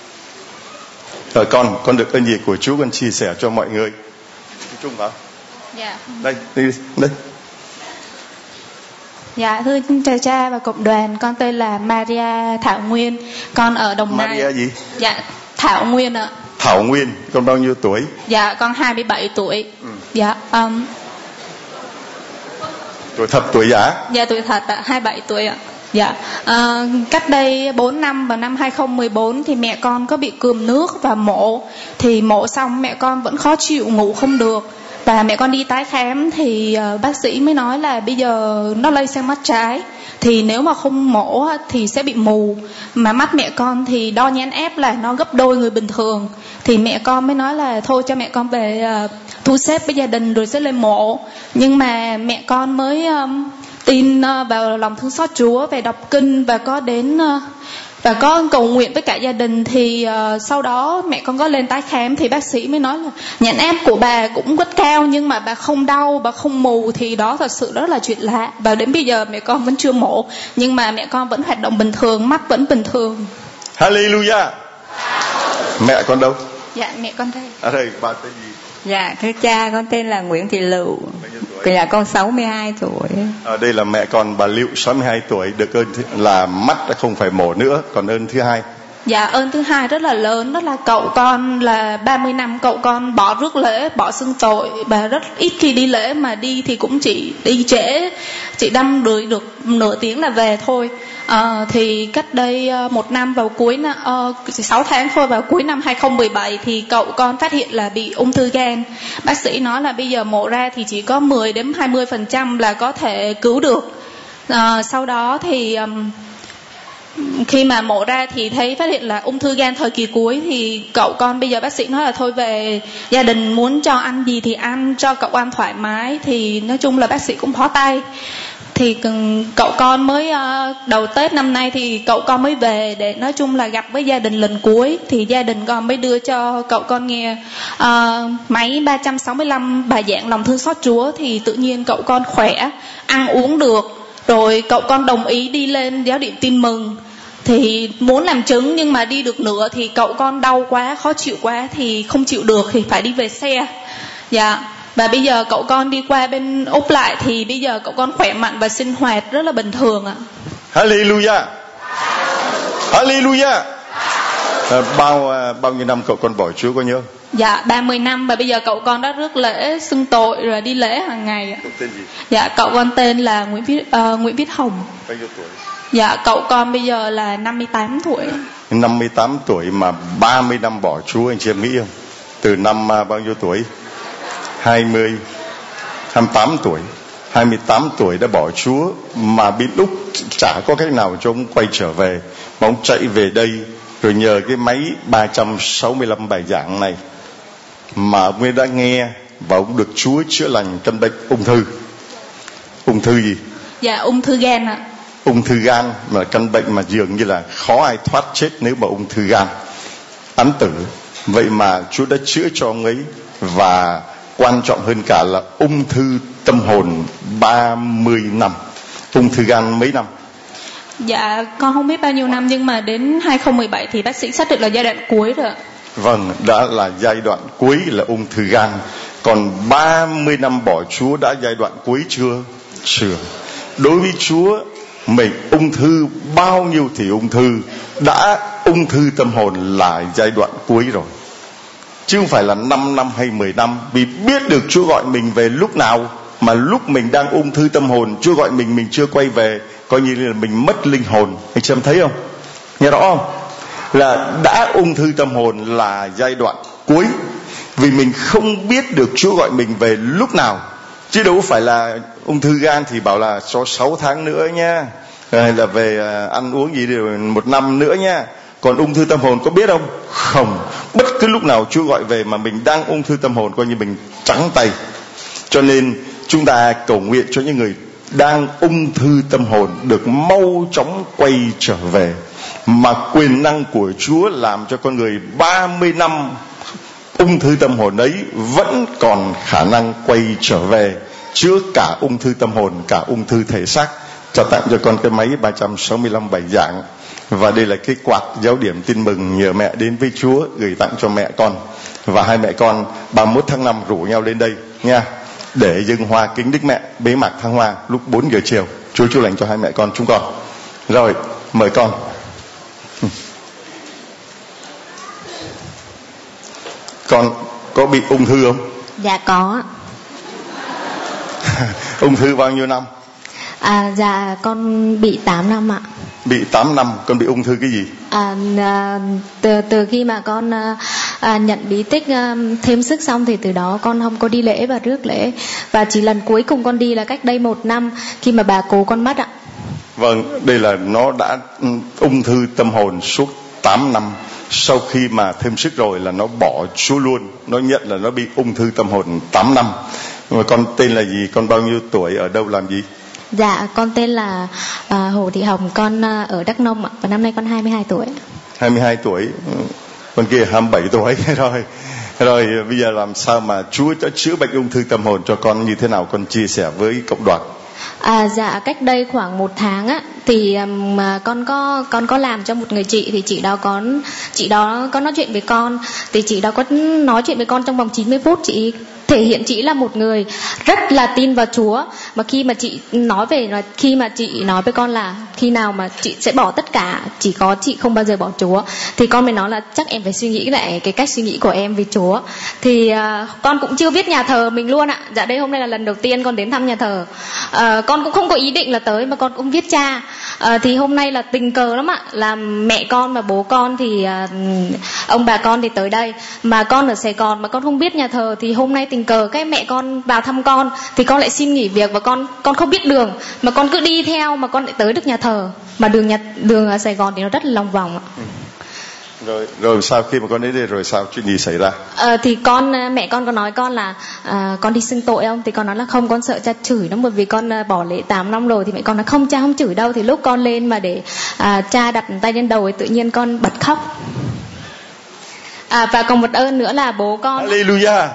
Rồi con được ơn gì của Chúa con chia sẻ cho mọi người. Chung hả? Dạ. Đây, đi đây. Dạ, thưa chào cha và cộng đoàn, con tên là Maria Thảo Nguyên, con ở Đồng Nai. Maria gì? Dạ, Thảo Nguyên ạ. Thảo Nguyên, con bao nhiêu tuổi? Dạ, con 27 tuổi. Dạ, Tuổi thật tuổi giả? Dạ, tuổi thật ạ, 27 tuổi ạ. Dạ, cách đây 4 năm, vào năm 2014 thì mẹ con có bị cườm nước và mổ. Thì mổ xong mẹ con vẫn khó chịu, ngủ không được. Và mẹ con đi tái khám thì bác sĩ mới nói là bây giờ nó lây sang mắt trái. Thì nếu mà không mổ thì sẽ bị mù. Mà mắt mẹ con thì đo nhãn ép là nó gấp đôi người bình thường. Thì mẹ con mới nói là thôi cho mẹ con về thu xếp với gia đình rồi sẽ lên mổ. Nhưng mà mẹ con mới tin vào lòng thương xót Chúa, về đọc kinh và có đến và có cầu nguyện với cả gia đình. Thì sau đó mẹ con có lên tái khám thì bác sĩ mới nói là nhãn áp của bà cũng rất cao nhưng mà bà không đau, bà không mù. Thì đó thật sự rất là chuyện lạ. Và đến bây giờ mẹ con vẫn chưa mổ nhưng mà mẹ con vẫn hoạt động bình thường, mắt vẫn bình thường. Hallelujah. Mẹ con đâu? Dạ, mẹ con đây. Ở đây, bà tên gì? Dạ, thưa cha, con tên là Nguyễn Thị Lựu. Dạ, con 62 tuổi. Ở đây là mẹ con bà Lựu 62 tuổi, được ơn là mắt đã không phải mổ nữa. Còn ơn thứ hai? Dạ, ơn thứ hai rất là lớn, đó là cậu con là 30 năm cậu con bỏ rước lễ, bỏ xưng tội và rất ít khi đi lễ, mà đi thì cũng chỉ đi trễ, chỉ đâm đuổi được nửa tiếng là về thôi. Thì cách đây 1 năm vào cuối 6 tháng thôi, vào cuối năm 2017 thì cậu con phát hiện là bị ung thư gan. Bác sĩ nói là bây giờ mổ ra thì chỉ có 10 đến 20% là có thể cứu được. Sau đó thì khi mà mổ ra thì thấy phát hiện là ung thư gan thời kỳ cuối. Thì cậu con bây giờ bác sĩ nói là thôi về, gia đình muốn cho ăn gì thì ăn, cho cậu ăn thoải mái. Thì nói chung là bác sĩ cũng bó tay. Thì cậu con mới đầu Tết năm nay thì cậu con mới về để nói chung là gặp với gia đình lần cuối. Thì gia đình con mới đưa cho cậu con nghe máy 365 bài giảng lòng thương xót Chúa. Thì tự nhiên cậu con khỏe, ăn uống được. Rồi cậu con đồng ý đi lên giáo điểm Tin Mừng. Thì muốn làm chứng nhưng mà đi được nửa thì cậu con đau quá, khó chịu quá thì không chịu được thì phải đi về xe. Dạ. Và bây giờ cậu con đi qua bên Úc lại thì bây giờ cậu con khỏe mạnh và sinh hoạt rất là bình thường ạ. Hallelujah. Hallelujah. Bao nhiêu năm cậu con bỏ Chúa có nhớ? Dạ, 30 năm và bây giờ cậu con đã rước lễ xưng tội rồi đi lễ hàng ngày ạ. Cậu tên gì? Dạ, cậu con tên là Nguyễn Viết Hồng. Bao nhiêu tuổi? Dạ, cậu con bây giờ là 58 tuổi. 58 tuổi mà 30 năm bỏ Chúa, anh chị em nghĩ không? Từ năm bao nhiêu tuổi? 28 tuổi. 28 tuổi đã bỏ Chúa mà bên Úc chả có cách nào cho ông quay trở về. Mà ông chạy về đây rồi nhờ cái máy 365 bài giảng này mà ông ấy đã nghe và ông được Chúa chữa lành căn bệnh ung thư. Ung thư gì? Dạ, ung thư gan ạ. Ung thư gan là căn bệnh mà dường như là khó ai thoát chết nếu mà ung thư gan án tử. Vậy mà Chúa đã chữa cho ông ấy. Và quan trọng hơn cả là ung thư tâm hồn 30 năm. Ung thư gan mấy năm? Dạ, con không biết bao nhiêu năm nhưng mà đến 2017 thì bác sĩ xác định là giai đoạn cuối rồi ạ. Vâng, đã là giai đoạn cuối là ung thư gan. Còn 30 năm bỏ Chúa đã giai đoạn cuối chưa? Chưa. Đối với Chúa, mình ung thư bao nhiêu thì ung thư, đã ung thư tâm hồn là giai đoạn cuối rồi. Chứ không phải là 5 năm hay 10 năm. Vì biết được Chúa gọi mình về lúc nào. Mà lúc mình đang ung thư tâm hồn, Chúa gọi mình chưa quay về, coi như là mình mất linh hồn. Anh chị em thấy không? Nghe rõ không? Là đã ung thư tâm hồn là giai đoạn cuối. Vì mình không biết được Chúa gọi mình về lúc nào. Chứ đâu phải là ung thư gan thì bảo là cho 6 tháng nữa nha, hay là về ăn uống gì rồi 1 năm nữa nha. Còn ung thư tâm hồn có biết không? Không. Bất cứ lúc nào Chúa gọi về mà mình đang ung thư tâm hồn, coi như mình trắng tay. Cho nên chúng ta cầu nguyện cho những người đang ung thư tâm hồn được mau chóng quay trở về. Mà quyền năng của Chúa làm cho con người 30 năm ung thư tâm hồn ấy vẫn còn khả năng quay trở về, chữa cả ung thư tâm hồn, cả ung thư thể xác. Cho tặng cho con cái máy 365 bài giảng. Và đây là cái quạt giáo điểm Tin Mừng nhờ mẹ đến với Chúa gửi tặng cho mẹ con. Và hai mẹ con 31 tháng 5 rủ nhau lên đây nha. để dâng hoa kính Đức Mẹ bế mạc thăng hoa lúc 4 giờ chiều. Chúa chúc lành cho hai mẹ con chúng con. Rồi, mời con. Con có bị ung thư không? Dạ có. Ung thư bao nhiêu năm? Dạ con bị 8 năm ạ. Bị 8 năm, con bị ung thư cái gì? Từ khi mà con nhận bí tích thêm sức xong thì từ đó con không có đi lễ và rước lễ. Và chỉ lần cuối cùng con đi là cách đây 1 năm khi mà bà cố con mất ạ. Vâng, đây là nó đã ung thư tâm hồn suốt 8 năm. Sau khi mà thêm sức rồi là nó bỏ Chúa luôn. Nó nhận là nó bị ung thư tâm hồn 8 năm. Mà con tên là gì? Con bao nhiêu tuổi? Ở đâu làm gì? Dạ, con tên là Hồ Thị Hồng. Con ở Đắk Nông ạ. Và năm nay con 22 tuổi. 22 tuổi. Con kia 27 tuổi rồi. Rồi bây giờ làm sao mà Chúa đã chữa bệnh ung thư tâm hồn cho con như thế nào? Con chia sẻ với cộng đoàn. Dạ cách đây khoảng 1 tháng á thì con có làm cho một người chị, thì chị đó có nói chuyện với con, thì chị đó có nói chuyện với con trong vòng 90 phút. Chị thể hiện chị là một người rất là tin vào Chúa, mà khi mà chị nói với con là khi nào mà chị sẽ bỏ tất cả, chỉ có chị không bao giờ bỏ Chúa, thì con mới nói là chắc em phải suy nghĩ lại cái cách suy nghĩ của em về Chúa. Thì con cũng chưa biết nhà thờ mình luôn ạ. Dạ đây hôm nay là lần đầu tiên con đến thăm nhà thờ. Con cũng không có ý định là tới, mà con cũng viết cha. Thì hôm nay là tình cờ lắm ạ, là mẹ con và bố con thì ông bà con thì tới đây, mà con ở Sài Gòn mà con không biết nhà thờ, thì hôm nay tình cờ cái mẹ con vào thăm con, thì con lại xin nghỉ việc và con không biết đường, mà con cứ đi theo mà con lại tới được nhà thờ, mà đường ở Sài Gòn thì nó rất là lòng vòng ạ. Rồi sau khi mà con đến đây rồi sao, chuyện gì xảy ra? Thì mẹ con có nói con là con đi xưng tội không, thì con nói là không, con sợ cha chửi lắm, bởi vì con bỏ lễ 8 năm rồi. Thì mẹ con nói không, cha không chửi đâu. Thì lúc con lên mà để cha đặt tay lên đầu thì tự nhiên con bật khóc. Và còn một ơn nữa là bố con. Hallelujah.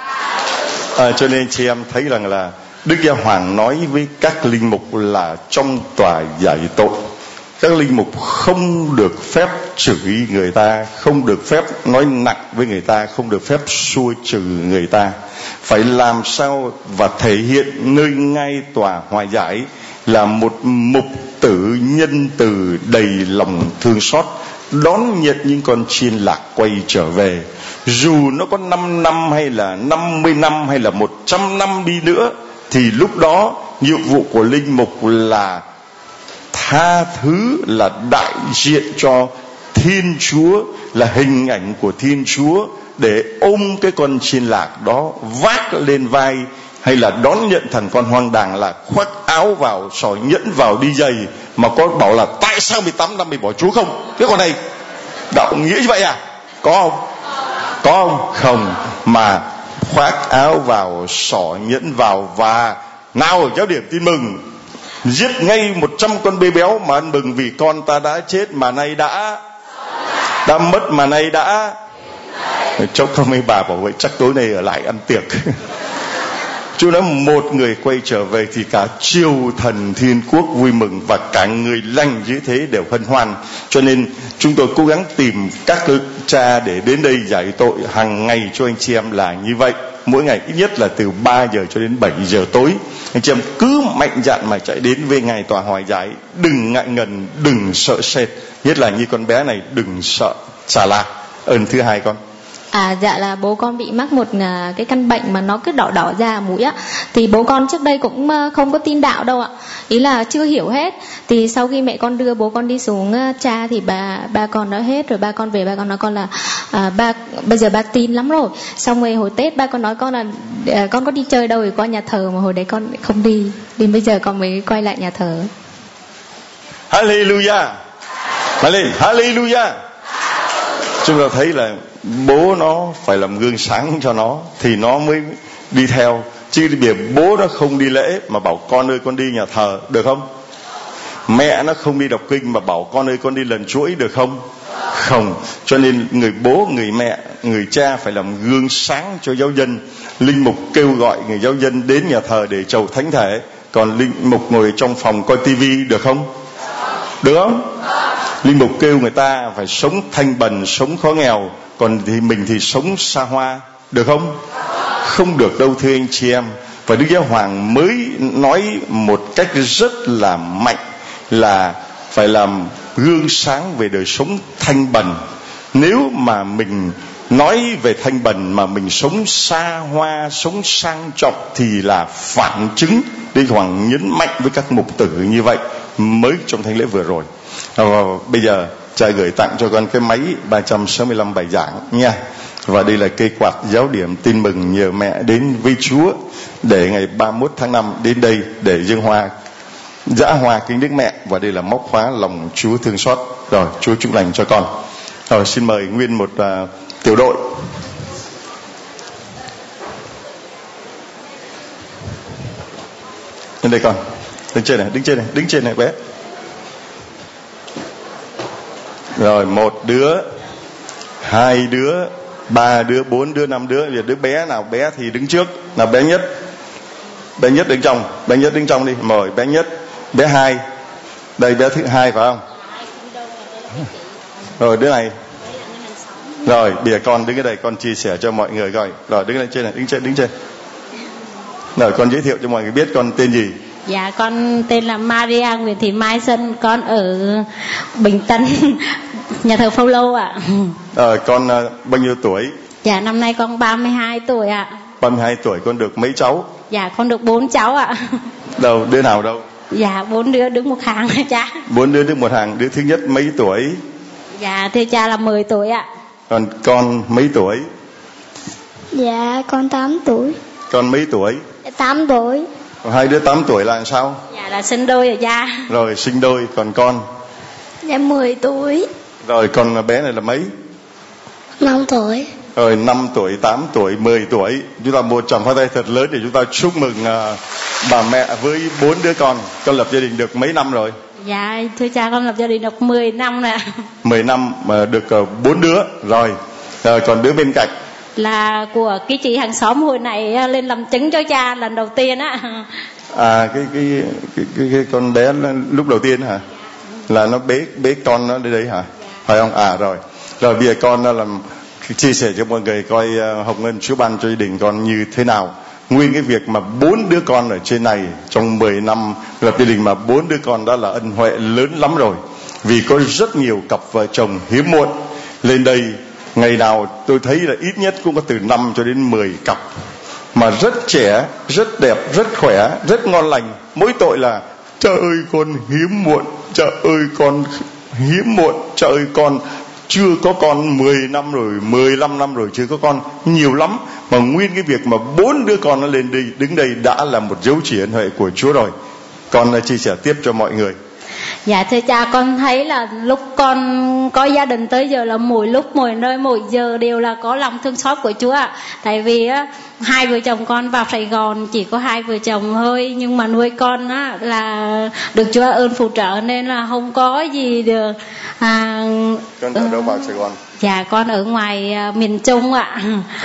Cho nên chị em thấy rằng là Đức Giáo Hoàng nói với các linh mục là trong tòa giải tội, các linh mục không được phép chửi người ta, không được phép nói nặng với người ta, không được phép xua trừ người ta. Phải làm sao và thể hiện nơi ngay tòa hòa giải là một mục tử nhân từ đầy lòng thương xót, đón nhận những con chiên lạc quay trở về. Dù nó có 5 năm hay là 50 năm hay là 100 năm đi nữa, thì lúc đó nhiệm vụ của linh mục là tha thứ, là đại diện cho Thiên Chúa, là hình ảnh của Thiên Chúa, để ôm cái con chiên lạc đó vác lên vai, hay là đón nhận thằng con hoang đàng là khoác áo vào, sỏi nhẫn vào, đi giày, mà con bảo là tại sao 18 năm mày bỏ Chúa không? Cái con này đạo nghĩa như vậy à? Có không? Có không? Không. Mà khoác áo vào, sỏi nhẫn vào, và nào ở giáo điểm tin mừng giết ngay 100 con bê béo mà ăn mừng, vì con ta đã chết mà nay đã mất mà nay đã. Chốc không, mấy bà bảo vậy chắc tối nay ở lại ăn tiệc. Chúa nói một người quay trở về thì cả triều thần thiên quốc vui mừng, và cả người lành dưới thế đều hân hoan. Cho nên chúng tôi cố gắng tìm các cha để đến đây giải tội hàng ngày cho anh chị em là như vậy. Mỗi ngày ít nhất là từ 3 giờ cho đến 7 giờ tối. Anh chị em cứ mạnh dạn mà chạy đến với ngày tòa hòa giải. Đừng ngại ngần, đừng sợ sệt. Nhất là như con bé này, đừng sợ xà la. Ơn thứ hai con. Dạ là bố con bị mắc một cái căn bệnh mà nó cứ đỏ đỏ ra mũi á. Thì bố con trước đây cũng không có tin đạo đâu ạ, ý là chưa hiểu hết. Thì sau khi mẹ con đưa bố con đi xuống cha thì ba con nói hết rồi. Ba con về, ba con nói con là bây giờ ba tin lắm rồi. Xong rồi hồi Tết ba con nói con là con có đi chơi đâu thì qua nhà thờ, mà hồi đấy con không đi. Đến bây giờ con mới quay lại nhà thờ. Hallelujah. Hallelujah. Chúng ta thấy là bố nó phải làm gương sáng cho nó thì nó mới đi theo. Chứ bây giờ bố nó không đi lễ mà bảo con ơi con đi nhà thờ, được không? Mẹ nó không đi đọc kinh mà bảo con ơi con đi lần chuỗi, được không? Không. Cho nên người bố, người mẹ, người cha phải làm gương sáng cho giáo dân. Linh mục kêu gọi người giáo dân đến nhà thờ để chầu thánh thể, còn linh mục ngồi trong phòng coi tivi, được không? Được không? Linh mục kêu người ta phải sống thanh bần, sống khó nghèo, còn thì mình thì sống xa hoa, được không? Không được đâu thưa anh chị em. Và Đức Giáo Hoàng mới nói một cách rất là mạnh là phải làm gương sáng về đời sống thanh bần. Nếu mà mình nói về thanh bần mà mình sống xa hoa, sống sang trọng thì là phản chứng. Đức Hoàng nhấn mạnh với các mục tử như vậy mới trong thánh lễ vừa rồi. Bây giờ cha gửi tặng cho con cái máy 365 bài giảng nha. Và đây là cây quạt giáo điểm tin mừng nhờ mẹ đến với Chúa, để ngày 31 tháng 5 đến đây để dâng hoa, dã hoa kính Đức Mẹ. Và đây là móc khóa lòng Chúa thương xót. Rồi, Chúa chúc lành cho con. Rồi, xin mời nguyên một tiểu đội. Lên đây con, đứng trên này, đứng trên này bé. Rồi, 1 đứa, 2 đứa, 3 đứa, 4 đứa, 5 đứa. Bây giờ đứa bé nào bé thì đứng trước. Nào bé nhất đứng trong, bé nhất đứng trong đi. Mời bé nhất. Bé 2, đây bé thứ 2 phải không? Rồi đứa này. Rồi bây giờ con đứng ở đây, con chia sẻ cho mọi người coi. Rồi đứng lên trên này, đứng trên. Rồi con giới thiệu cho mọi người biết con tên gì. Dạ con tên là Maria Nguyễn Thị Mai Xuân, con ở Bình Tân, nhà thờ Phaolô ạ. Con bao nhiêu tuổi? Dạ năm nay con 32 tuổi ạ. 32 tuổi, con được mấy cháu? Dạ con được 4 cháu ạ. Đâu, đứa nào đâu? Dạ 4 đứa đứng một hàng cha. 4 đứa đứng một hàng. Đứa thứ nhất mấy tuổi? Dạ thưa cha là 10 tuổi ạ. Còn con mấy tuổi? Dạ con 8 tuổi. Con mấy tuổi? 8 tuổi. Còn 2 đứa 8 tuổi là làm sao? Dạ là sinh đôi rồi cha. Rồi sinh đôi. Còn con? Dạ 10 tuổi. Rồi con bé này là mấy? 5 tuổi. Rồi 5 tuổi, 8 tuổi, 10 tuổi. Chúng ta một tràng pháo tay thật lớn để chúng ta chúc mừng bà mẹ với 4 đứa con. Con lập gia đình được mấy năm rồi? Dạ thưa cha con lập gia đình được 10 năm nè. 10 năm mà được 4 đứa. Rồi còn đứa bên cạnh là của cái chị hàng xóm hồi này lên làm chứng cho cha lần đầu tiên á. Cái con bé lúc đầu tiên hả? Là nó bế con nó đi đây hả? Phải không? Rồi bây giờ con làm chia sẻ cho mọi người coi hồng ân Chúa ban cho gia đình con như thế nào. Nguyên cái việc mà 4 đứa con ở trên này trong 10 năm lập gia đình mà 4 đứa con đó là ân huệ lớn lắm rồi. Vì có rất nhiều cặp vợ chồng hiếm muộn lên đây, ngày nào tôi thấy là ít nhất cũng có từ 5 cho đến 10 cặp mà rất trẻ, rất đẹp, rất khỏe, rất ngon lành. Mỗi tội là trời ơi con hiếm muộn, trời ơi con hiếm muộn, trời ơi con chưa có con 10 năm rồi, 15 năm rồi chưa có con, nhiều lắm. Mà nguyên cái việc mà 4 đứa con nó lên đây, đứng đây đã là một dấu chỉ ân huệ của Chúa rồi. Con chia sẻ tiếp cho mọi người. Dạ thưa cha, con thấy là lúc con có gia đình tới giờ là mỗi lúc, mỗi nơi, mỗi giờ đều là có lòng thương xót của Chúa ạ. Tại vì á, 2 vợ chồng con vào Sài Gòn chỉ có 2 vợ chồng thôi, nhưng mà nuôi con á là được Chúa ơn phù trợ nên là không có gì được. Con ở đâu vào Sài Gòn? Dạ con ở ngoài miền Trung ạ.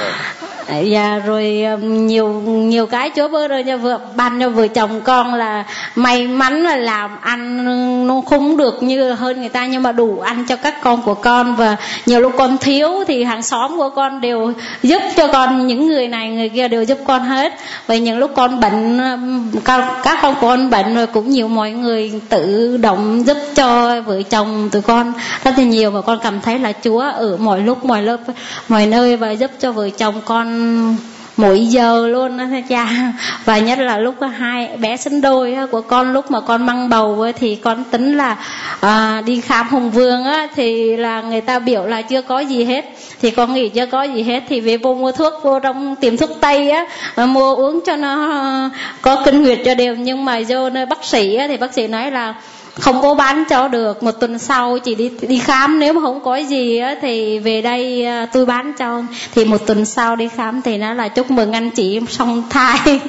Dạ rồi nhiều cái Chúa bơ rồi ban cho vợ chồng con là may mắn là làm ăn nó không được như hơn người ta, nhưng mà đủ ăn cho các con của con. Và nhiều lúc con thiếu thì hàng xóm của con đều giúp cho con, những người này người kia đều giúp con hết. Và những lúc con bệnh, các con của con bệnh rồi cũng nhiều mọi người tự động giúp cho vợ chồng tụi con rất là nhiều. Và con cảm thấy là Chúa ở mọi lúc, mọi lớp, mọi nơi và giúp cho vợ chồng con mỗi giờ luôn đó thưa cha. Và nhất là lúc 2 bé sinh đôi của con, lúc mà con mang bầu thì con tính là đi khám Hùng Vương thì là người ta biểu là chưa có gì hết, thì con nghĩ chưa có gì hết thì về vô mua thuốc, vô trong tiệm thuốc tây mua uống cho nó có kinh nguyệt cho đều. Nhưng mà vô nơi bác sĩ thì bác sĩ nói là không có bán cho được, 1 tuần sau chị đi khám, nếu mà không có gì thì về đây tôi bán cho. Thì 1 tuần sau đi khám thì nó là chúc mừng anh chị song thai.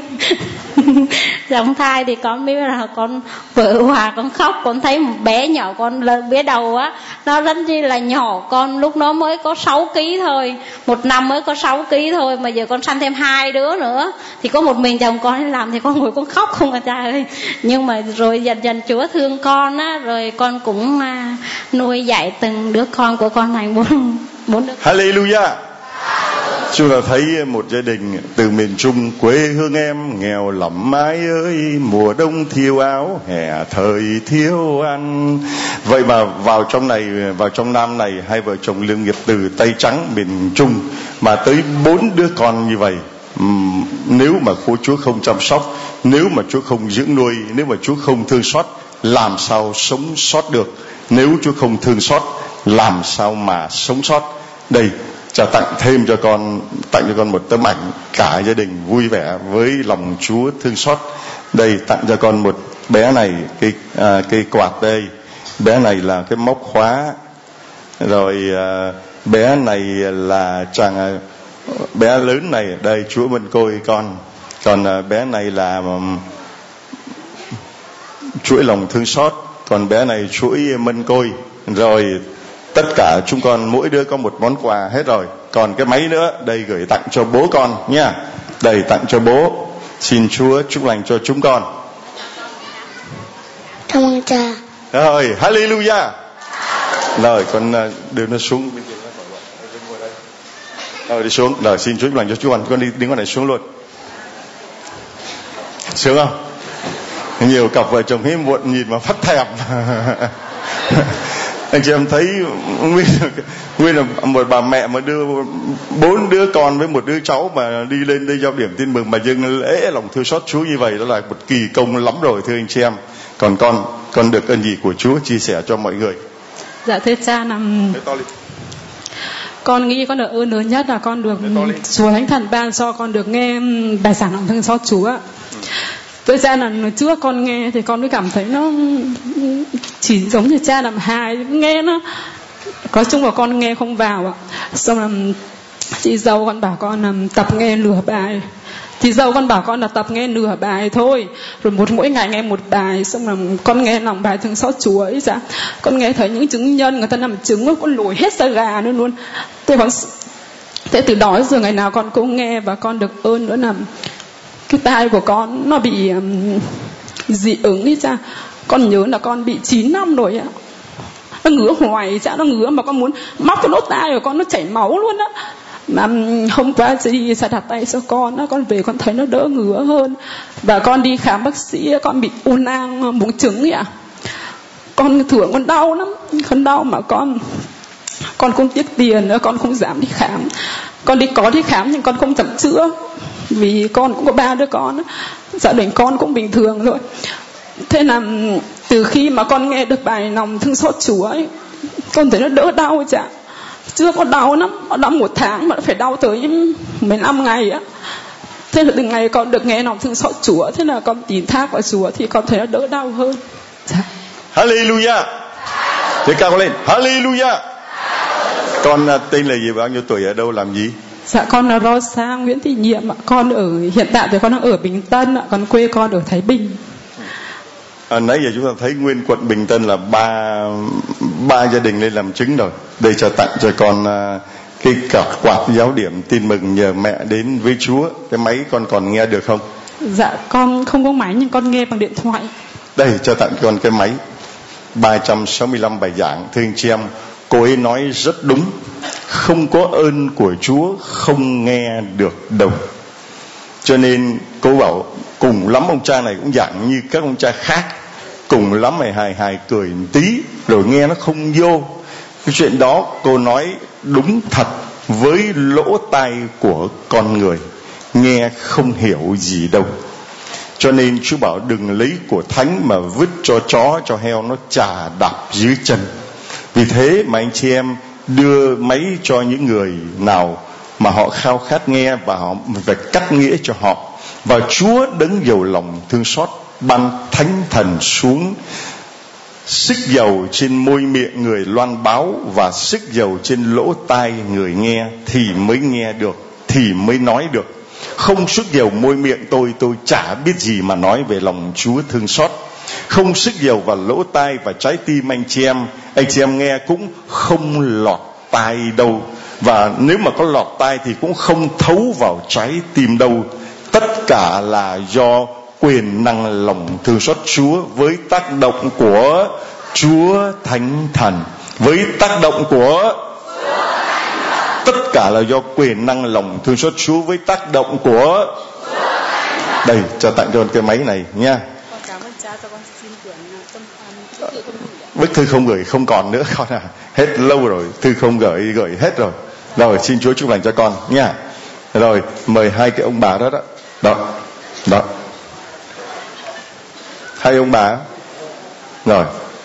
Song thai thì con biết là con vợ hòa, con khóc, con thấy một bé nhỏ, con bé đầu nó rất là nhỏ, con lúc nó mới có 6 kg thôi, 1 năm mới có 6 kg thôi, mà giờ con sanh thêm 2 đứa nữa thì có một mình chồng con đi làm thì con ngồi con khóc không à cha ơi. Nhưng mà rồi dần dần Chúa thương con rồi con cũng nuôi dạy từng đứa con của con thành 4 đứa. Hallelujah. Chúng ta thấy một gia đình từ miền Trung, quê hương em nghèo lắm ai ơi, mùa đông thiếu áo, hè thời thiếu ăn. Vậy mà vào trong Nam này, hai vợ chồng Lương Nghiệp từ Tây Trắng miền Trung mà tới 4 đứa con như vậy. Nếu mà Chúa không chăm sóc, nếu mà Chúa không dưỡng nuôi, nếu mà Chúa không thương xót, làm sao sống sót được? Nếu Chúa không thương xót, làm sao mà sống sót? Đây, cha tặng cho con một tấm ảnh cả gia đình vui vẻ với lòng Chúa thương xót. Đây, tặng cho con một bé này cây quạt đây, bé này là cái móc khóa, rồi bé này là bé lớn này đây Chúa mân côi con, còn bé này là chuỗi lòng thương xót, còn bé này chuỗi mân côi. Rồi tất cả chúng con mỗi đứa có một món quà hết rồi. Còn cái máy nữa, đây gửi tặng cho bố con nha. Đây tặng cho bố. Xin Chúa chúc lành cho chúng con. Cảm ơn cha. Rồi, hallelujah. Rồi, con đưa nó xuống. Rồi đi xuống. Rồi xin Chúa chúc lành cho chúng con đi con này xuống luôn. Sướng không? Nhiều cặp vợ chồng hiếm muộn nhìn mà phát thèm. Anh chị em thấy nguyên là một bà mẹ mà đưa 4 đứa con với một đứa cháu mà đi lên đây giao điểm tin mừng mà dâng lễ lòng thương xót Chúa như vậy, đó là một kỳ công lắm rồi thưa anh chị em. Còn con được ơn gì của Chúa chia sẻ cho mọi người? Dạ thưa cha, con nghĩ con được ơn lớn nhất là con được Chúa Thánh Thần ban cho con được nghe bài giảng lòng thương xót Chúa. Tôi ra là trước con nghe thì con mới cảm thấy nó chỉ giống như cha làm hài, nghe nó có chung là con nghe không vào ạ. Xong là chị dâu con bảo con tập nghe nửa bài, chị dâu con bảo con là tập nghe nửa bài thôi, rồi mỗi ngày nghe một bài. Xong là con nghe lòng bài thương xót Chúa ấy, dạ con nghe thấy những chứng nhân người ta nằm chứng, con lùi hết da gà luôn. Thế từ đó giờ ngày nào con cũng nghe, và con được ơn nữa là cái tai của con nó bị dị ứng ấy cha. Con nhớ là con bị 9 năm rồi ạ. Nó ngứa hoài cha, nó ngứa mà con muốn móc cái nốt tai của con nó chảy máu luôn á. Mà hôm qua chị sẽ đặt tay cho con về con thấy nó đỡ ngứa hơn. Và con đi khám bác sĩ, con bị u nang buồng trứng ấy ạ. Con thường con đau lắm, con đau mà con không tiếc tiền nữa, con không dám đi khám. Con đi khám nhưng con không dám chữa, vì con cũng có 3 đứa con, gia đình con cũng bình thường rồi. Thế là từ khi mà con nghe được bài lòng thương xót Chúa ấy, con thấy nó đỡ đau chả. Trước con đau lắm, nó đau 1 tháng mà nó phải đau tới 15 ngày á. Thế là từ ngày con được nghe lòng thương xót Chúa, thế là con tín thác vào Chúa thì con thấy nó đỡ đau hơn. Dạ. Hallelujah. Thế cao lên. Hallelujah. Con tên là gì, bao nhiêu tuổi, ở đâu làm gì? Dạ con là Rosa Nguyễn Thị Nhiệm ạ. Con hiện tại thì con đang ở Bình Tân ạ, còn quê con ở Thái Bình. Nãy giờ chúng ta thấy nguyên quận Bình Tân là ba gia đình lên làm chứng rồi. Đây cho tặng cho con cái quạt giáo điểm tin mừng nhờ mẹ đến với Chúa. Cái máy con còn nghe được không? Dạ con không có máy nhưng con nghe bằng điện thoại. Đây cho tặng cho con cái máy 365 bài giảng. Thưa anh chị em, cô ấy nói rất đúng. Không có ơn của Chúa không nghe được đâu. Cho nên cô bảo cùng lắm ông cha này cũng giảng như các ông cha khác, cùng lắm mày hài cười một tí rồi nghe nó không vô. Cái chuyện đó cô nói đúng thật với lỗ tai của con người, nghe không hiểu gì đâu. Cho nên Chúa bảo đừng lấy của thánh mà vứt cho chó cho heo nó chà đạp dưới chân. Vì thế mà anh chị em đưa máy cho những người nào mà họ khao khát nghe, và họ phải cắt nghĩa cho họ. Và Chúa đấng giàu lòng thương xót ban Thánh Thần xuống, xức dầu trên môi miệng người loan báo và xức dầu trên lỗ tai người nghe, thì mới nghe được, thì mới nói được. Không sức dầu môi miệng tôi chả biết gì mà nói về lòng Chúa thương xót. Không sức dầu vào lỗ tai và trái tim anh chị em nghe cũng không lọt tai đâu. Và nếu mà có lọt tai thì cũng không thấu vào trái tim đâu. Tất cả là do quyền năng lòng thương xót Chúa với tác động của Chúa Thánh Thần, với tác động của Tất cả là do quyền năng lòng thương xót Chúa với tác động của đây, cho tặng cho con cái máy này nha. Bức thư không gửi không còn nữa con à, hết lâu rồi, thư không gửi hết rồi. Rồi xin Chúa chúc lành cho con nha. Rồi mời hai cái ông bà đó đó. Hai ông bà. Rồi.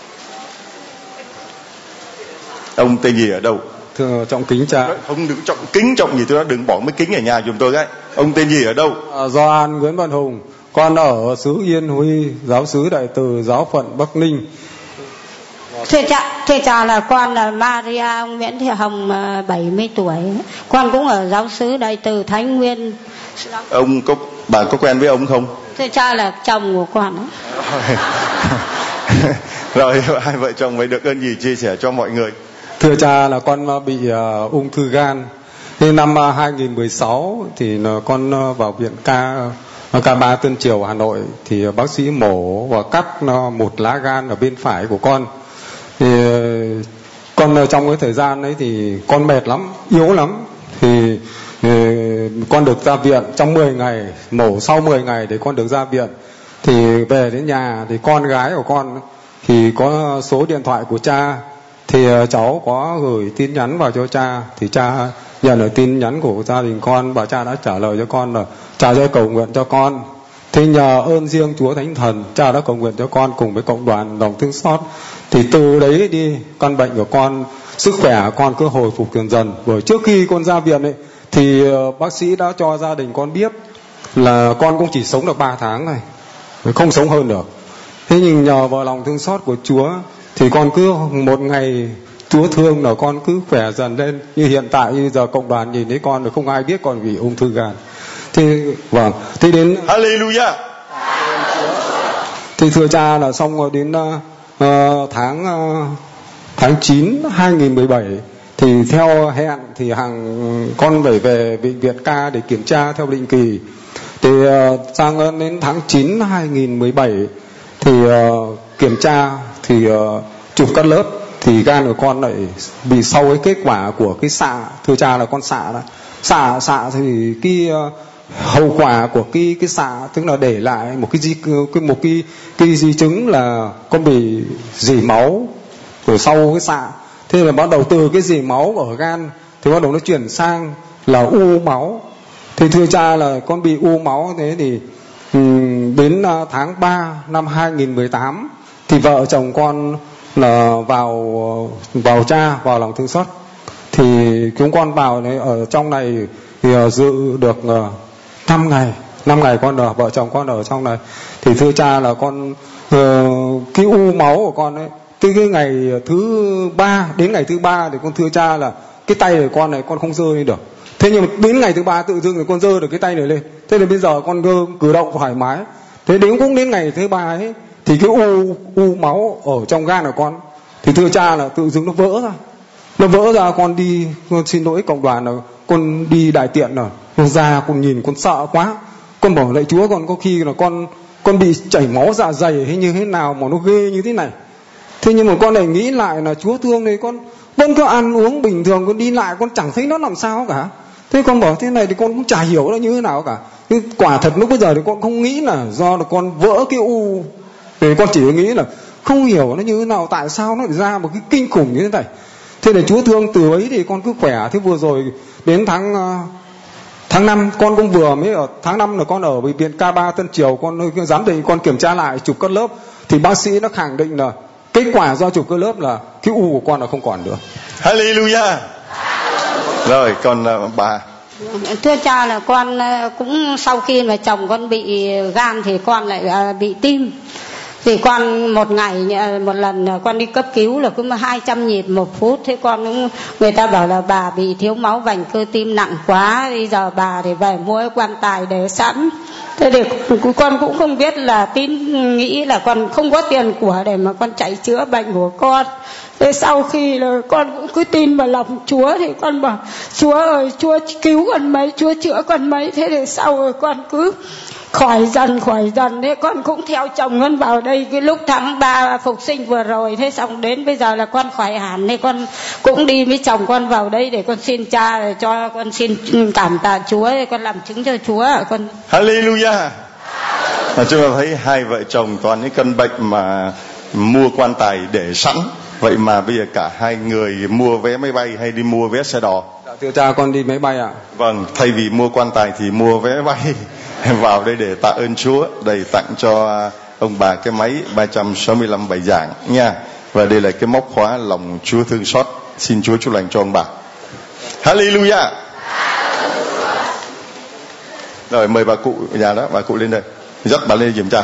Ông tên gì ở đâu? Thưa trọng kính cha. Không được trọng gì tôi đó, đừng bỏ mấy kính ở nhà giùm tôi cái. Ông tên gì ở đâu? Gioan Nguyễn Văn Hùng, con ở xứ Yên Huy, giáo xứ Đại Từ, giáo phận Bắc Ninh. Thưa cha là con là Maria Nguyễn Thị Hồng, 70 tuổi. Con cũng ở giáo xứ Đại Từ Thái Nguyên. Bà có quen với ông không? Thưa cha là chồng của con. Rồi hai vợ chồng phải được ơn gì chia sẻ cho mọi người? Thưa cha là con bị ung thư gan. Thì năm 2016 thì con vào viện K3 Tân Triều Hà Nội, thì bác sĩ mổ và cắt một lá gan ở bên phải của con. Thì con trong cái thời gian đấy thì con mệt lắm, yếu lắm, thì con được ra viện trong 10 ngày, mổ sau 10 ngày để con được ra viện. Thì về đến nhà thì con gái của con thì có số điện thoại của cha, thì cháu có gửi tin nhắn vào cho cha, thì cha nhận được tin nhắn của gia đình con và cha đã trả lời cho con là cha sẽ cầu nguyện cho con. Thì nhờ ơn riêng Chúa Thánh Thần, cha đã cầu nguyện cho con cùng với cộng đoàn lòng thương xót. Thì từ đấy đi, căn bệnh của con, sức khỏe con cứ hồi phục dần dần. Bởi trước khi con ra viện ấy, thì bác sĩ đã cho gia đình con biết là con cũng chỉ sống được 3 tháng này, không sống hơn được. Thế nhưng nhờ vào lòng thương xót của Chúa thì con cứ một ngày Chúa thương là con cứ khỏe dần lên. Như hiện tại như giờ cộng đoàn nhìn thấy con rồi không ai biết con bị ung thư gan. Thì đến Hallelujah. Thì thưa cha là xong rồi đến tháng 9 2017 thì theo hẹn thì con phải về bệnh viện K để kiểm tra theo định kỳ. Thì sang đến tháng 9 2017 thì kiểm tra thì chụp cắt lớp thì gan của con lại bị sau cái kết quả của cái xạ. Thưa cha là con xạ đó. Xạ thì cái hậu quả của cái xạ tức là để lại một cái di chứng là con bị rỉ máu rồi sau cái xạ. Thế là bắt đầu từ cái rỉ máu ở gan thì bắt đầu nó chuyển sang là u máu. Thì thưa cha là con bị u máu thế thì đến tháng 3 năm 2018 thì vợ chồng con là vào cha vào lòng thương xót. Thì chúng con vào đấy, ở trong này thì dự được 5 ngày con ở vợ chồng con ở trong này. Thì thưa cha là con cái u máu của con ấy, từ cái ngày thứ 3 đến ngày thứ 3 thì con thưa cha là cái tay của con này con không giơ lên được. Thế nhưng mà đến ngày thứ 3 tự dưng thì con giơ được cái tay này lên. Thế nên bây giờ con cử động thoải mái. Thế cũng đến ngày thứ 3 ấy thì cái u máu ở trong gan của con thì thưa cha là tự dưng nó vỡ ra. Con xin lỗi cộng đoàn là con đi đại tiện rồi, con ra con nhìn con sợ quá, con bảo lạy Chúa, con có khi là con bị chảy máu dạ dày hay như thế nào mà nó ghê như thế này. Thế nhưng mà con lại nghĩ lại là Chúa thương này, con vẫn cứ ăn uống bình thường, con đi lại con chẳng thấy nó làm sao cả. Thế con bảo thế này thì con cũng chả hiểu nó như thế nào cả. Nhưng quả thật lúc bây giờ thì con không nghĩ là do là con vỡ cái u, thì con chỉ nghĩ là không hiểu nó như thế nào, tại sao nó lại ra một cái kinh khủng như thế này. Thế là Chúa thương từ ấy thì con cứ khỏe. Thế vừa rồi đến tháng 5 con cũng vừa mới ở tháng 5 là con ở bệnh viện K3 Tân Triều, con giám định con kiểm tra lại chụp cắt lớp thì bác sĩ nó khẳng định là kết quả do chụp cắt lớp là cái u của con là không còn nữa. Hallelujah. Rồi còn bà. Thưa cha là con cũng sau khi mà chồng con bị gan thì con lại bị tim. Thì con một ngày một lần con đi cấp cứu là cứ 200 nhịp một phút. Thế người ta bảo là bà bị thiếu máu vành cơ tim nặng quá, bây giờ bà thì về mua cái quan tài để sẵn. Thế thì con cũng không biết là nghĩ là con không có tiền của để mà con chạy chữa bệnh của con. Thế sau khi là con cũng cứ tin vào lòng Chúa thì con bảo Chúa ơi, Chúa cứu con mấy, Chúa chữa con mấy. Thế thì sau rồi con khỏi dần đấy. Con cũng theo chồng con vào đây cái lúc tháng 3 phục sinh vừa rồi, thế xong đến bây giờ là con khỏi hẳn, nên con cũng đi với chồng con vào đây để con xin cha, để cho con xin cảm tạ Chúa, để con làm chứng cho Chúa. Con Hallelujah. Chúng ta thấy hai vợ chồng có những căn bệnh mà mua quan tài để sẵn, vậy mà bây giờ cả hai người mua vé máy bay hay đi mua vé xe đò? Thưa cha, con đi máy bay ạ. Vâng, thay vì mua quan tài thì mua vé máy bay vào đây để tạ ơn Chúa, đầy tặng cho ông bà cái máy 365 bài giảng nha. Và đây là cái móc khóa lòng Chúa thương xót. Xin Chúa chúc lành cho ông bà. Hallelujah. Rồi mời bà cụ nhà đó, bà cụ lên đây, dắt bà lên giùm cha.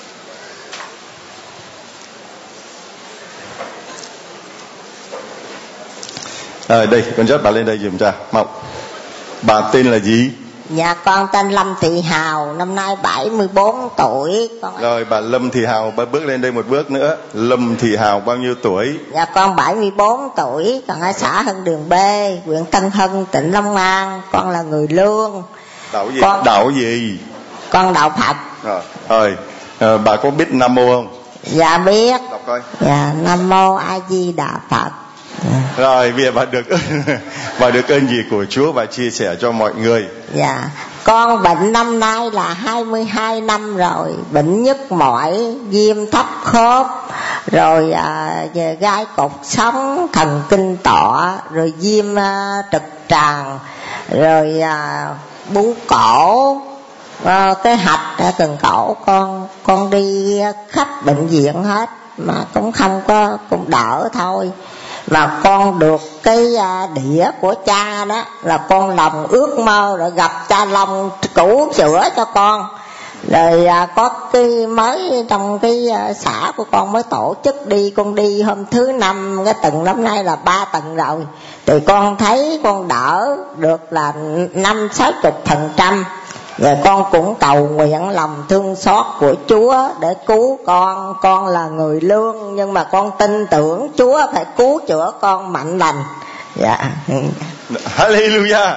Đây, con dắt bà lên đây giùm cha. Mọc. Bà tên là gì? Dạ con tên Lâm Thị Hào, năm nay 74 tuổi. Rồi bà Lâm Thị Hào, bà bước lên đây một bước nữa. Lâm Thị Hào bao nhiêu tuổi? Dạ con 74 tuổi, còn ở xã Hưng Đường B, huyện Tân Hưng, tỉnh Long An. Con là người Lương. Đạo gì? Đạo gì? Con đạo Phật. Rồi, bà có biết Nam Mô không? Dạ biết. Đọc coi. Dạ, Nam Mô A Di Đà Phật. Rồi bây giờ bà được ơn gì của Chúa, bà chia sẻ cho mọi người. Dạ, con bệnh năm nay là 22 năm rồi, bệnh nhức mỏi, viêm thấp khớp, rồi gai cột sống, thần kinh tọa, rồi viêm trực tràng, rồi bú cổ, cái hạch ở cần cổ. Con đi khắp bệnh viện hết mà cũng không có, cũng đỡ thôi. Và con được cái đĩa của cha đó, là con lòng ước mơ rồi gặp cha Long cứu chữa cho con. Rồi có cái mới trong cái xã của con mới tổ chức đi, con đi hôm thứ năm, cái tuần năm nay là 3 tuần rồi, thì con thấy con đỡ được là 50-60%. Rồi con cũng cầu nguyện lòng thương xót của Chúa để cứu con. Con là người Lương nhưng mà con tin tưởng Chúa phải cứu chữa con mạnh lành. Dạ. Hallelujah.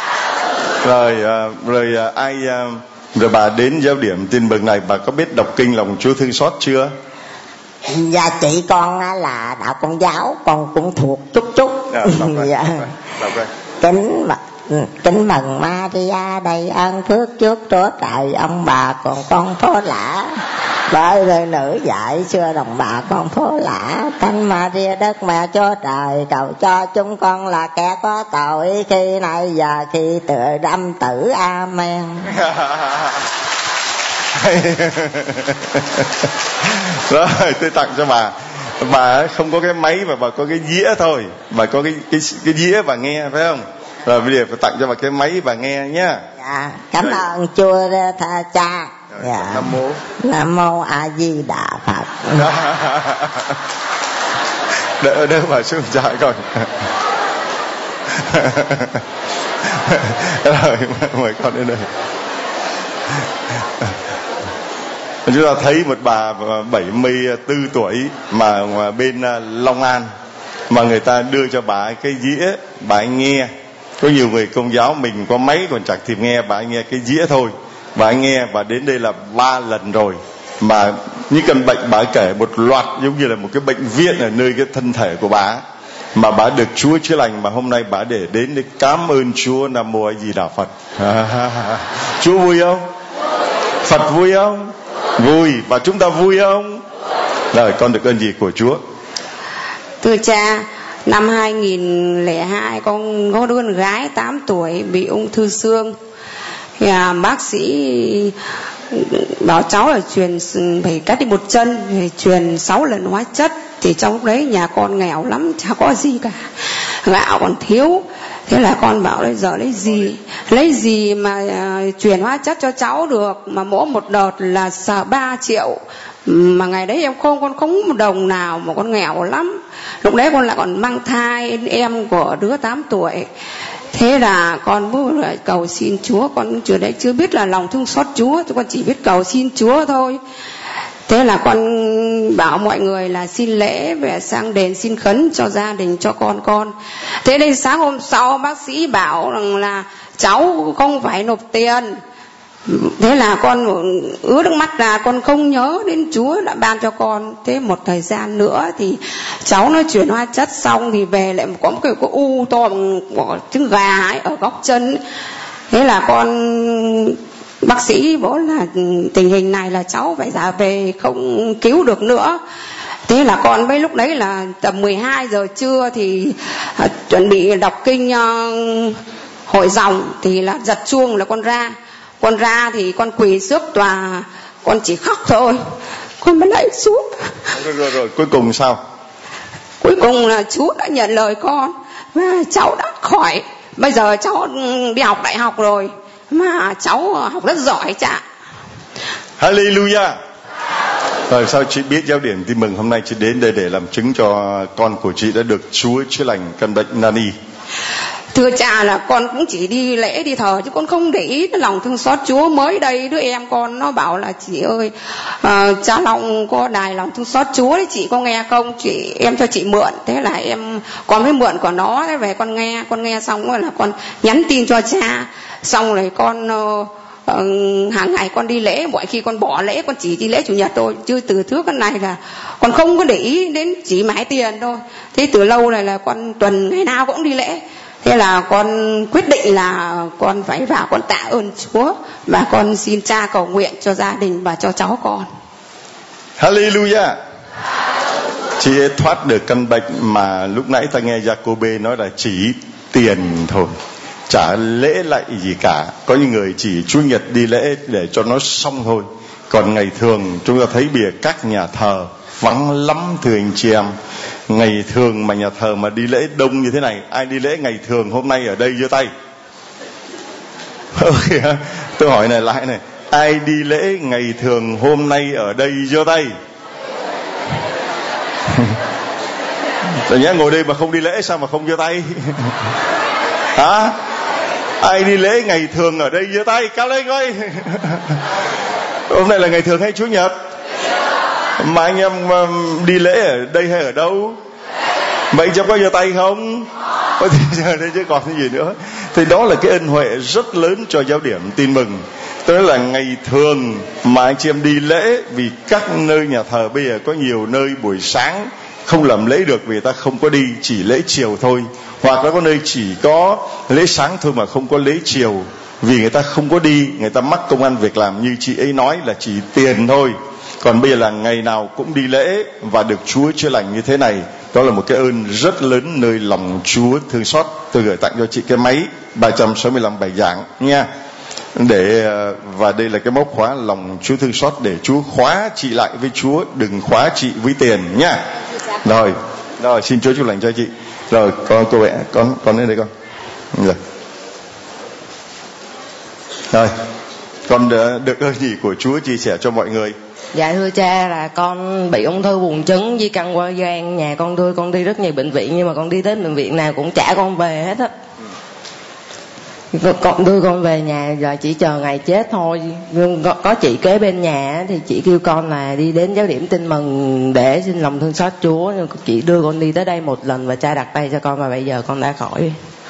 Rồi ai rồi bà đến giáo điểm Tin Mừng này, bà có biết đọc kinh lòng Chúa thương xót chưa? Dạ chị con là đạo Công giáo, con cũng thuộc chút. Dạ. Kính mừng Maria đầy ơn phước trước Chúa Trời, ông bà còn con phố lã, bởi lời nữ dạy xưa đồng bà con phố lã. Thánh Maria Đức Mẹ Chúa Trời, cầu cho chúng con là kẻ có tội khi nay và khi tự đâm tử. Amen. Rồi tôi tặng cho bà không có cái máy mà bà có cái dĩa thôi, bà có cái dĩa bà nghe phải không? Rồi bây giờ phải tặng cho bà cái máy bà nghe nhá. Dạ, cảm ơn Chúa cha. Dạ. Nam Mô A Di Đà Phật. Đỡ bà xuống chạy coi. Rồi mời con đến đây. Chúng ta thấy một bà 74 tuổi mà bên Long An, mà người ta đưa cho bà cái dĩa bà ấy nghe. Có nhiều người Công giáo mình có máy còn chẳng thèm nghe, bà ấy nghe cái dĩa thôi. Bà ấy nghe và đến đây là 3 lần rồi, mà những căn bệnh bà ấy kể một loạt giống như là một cái bệnh viện ở nơi cái thân thể của bà ấy, mà bà được Chúa chữa lành. Mà hôm nay bà để đến để cảm ơn Chúa. Nam Mô A Di Đà Phật. Chúa vui không? Phật vui không? Vui. Và chúng ta vui không? Rồi con được ơn gì của Chúa? Thưa cha, năm 2002 con có đứa con gái 8 tuổi bị ung thư xương. Thì bác sĩ bảo cháu là truyền phải cắt đi một chân, phải truyền 6 lần hóa chất. Thì trong lúc đấy nhà con nghèo lắm, chả có gì cả, gạo còn thiếu. Thế là con bảo bây giờ lấy gì mà truyền hóa chất cho cháu được, mà mỗi một đợt là 3 triệu. Mà ngày đấy con không một đồng nào, mà con nghèo lắm. Lúc đấy con lại còn mang thai em của đứa 8 tuổi. Thế là con mới cầu xin Chúa, con chưa biết là lòng thương xót Chúa, con chỉ biết cầu xin Chúa thôi. Thế là con bảo mọi người là xin lễ về sang đền xin khấn cho gia đình, cho con. Thế nên sáng hôm sau bác sĩ bảo rằng là cháu không phải nộp tiền, Thế là con ứa nước mắt ra, con không nhớ đến Chúa đã ban cho con. Thế một thời gian nữa thì cháu nó chuyển hóa chất xong thì về lại có một cái u to bằng trứng gà ấy ở góc chân. Thế là bác sĩ bảo là tình hình này là cháu phải ra về không cứu được nữa. Thế là con mấy lúc đấy là tầm 12 giờ trưa thì chuẩn bị đọc kinh hội dòng thì là giật chuông là con ra thì con quỳ trước tòa, con chỉ khóc thôi, con mới lạy xuống. Rồi cuối cùng sao? Cuối cùng là Chúa đã nhận lời con và cháu đã khỏi. Bây giờ cháu đi học đại học rồi mà cháu học rất giỏi cha. Hallelujah. Rồi sao chị biết giáo điểm tin mừng hôm nay chị đến đây để làm chứng cho con của chị đã được Chúa chữa lành căn bệnh nani? Thưa cha là con cũng chỉ đi lễ đi thờ chứ con không để ý cái lòng thương xót Chúa. Mới đây đứa em con nó bảo là chị ơi, cha Long có đài lòng thương xót Chúa đấy, chị có nghe không? Em cho chị mượn. Thế là con mới mượn của nó. Thế về con nghe xong rồi là con nhắn tin cho cha. Xong rồi con hàng ngày con đi lễ, mọi khi con bỏ lễ con chỉ đi lễ chủ nhật thôi, chứ từ trước cái này là con không có để ý đến chỉ mãi tiền thôi. Thế từ lâu này là con tuần ngày nào cũng đi lễ. Thế là con quyết định là con phải vào con tạ ơn Chúa và con xin cha cầu nguyện cho gia đình và cho cháu con. Hallelujah. Chị ấy thoát được căn bệnh mà lúc nãy ta nghe Jacobe nói là chỉ tiền thôi, chả lễ lạy gì cả. Có những người chỉ Chủ nhật đi lễ để cho nó xong thôi. Còn ngày thường chúng ta thấy bìa các nhà thờ vắng lắm thưa anh chị em. Ngày thường mà nhà thờ mà đi lễ đông như thế này, ai đi lễ ngày thường hôm nay ở đây giơ tay. Tôi hỏi này lại này, ai đi lễ ngày thường hôm nay ở đây giơ tay. Rồi nhá, ngồi đây mà không đi lễ sao mà không giơ tay? Hả? Ai đi lễ ngày thường ở đây giơ tay, cao lên coi. Hôm nay là ngày thường hay Chủ nhật? Mà anh em đi lễ ở đây hay ở đâu? Vậy cháu có giơ tay không? Có thì giờ đây chứ còn cái gì nữa. Thì đó là cái ân huệ rất lớn cho giáo điểm tin mừng. Tức là ngày thường mà anh chị em đi lễ, vì các nơi nhà thờ bây giờ có nhiều nơi buổi sáng không làm lễ được vì ta không có đi, chỉ lễ chiều thôi. Hoặc là có nơi chỉ có lễ sáng thôi mà không có lễ chiều, vì người ta không có đi, người ta mắc công ăn việc làm như chị ấy nói là chỉ tiền thôi. Còn bây giờ là ngày nào cũng đi lễ và được Chúa chữa lành như thế này, đó là một cái ơn rất lớn nơi lòng Chúa thương xót. Tôi gửi tặng cho chị cái máy 365 bài giảng nha. Và đây là cái móc khóa lòng Chúa thương xót để Chúa khóa chị lại với Chúa, đừng khóa chị với tiền nha. Rồi xin Chúa chúc lành cho chị. Rồi cô bé, con đến đây con. Rồi con được ơn gì của Chúa chia sẻ cho mọi người? Dạ thưa cha là con bị ung thư buồng trứng, di căn qua gan. Nhà con đưa con đi rất nhiều bệnh viện, nhưng mà con đi đến bệnh viện nào cũng trả con về hết á. Con đưa con về nhà rồi chỉ chờ ngày chết thôi. Nhưng có chị kế bên nhà thì chị kêu con là đi đến giáo điểm tin mừng để xin lòng thương xót Chúa. Nhưng chị đưa con đi tới đây một lần và cha đặt tay cho con và bây giờ con đã khỏi.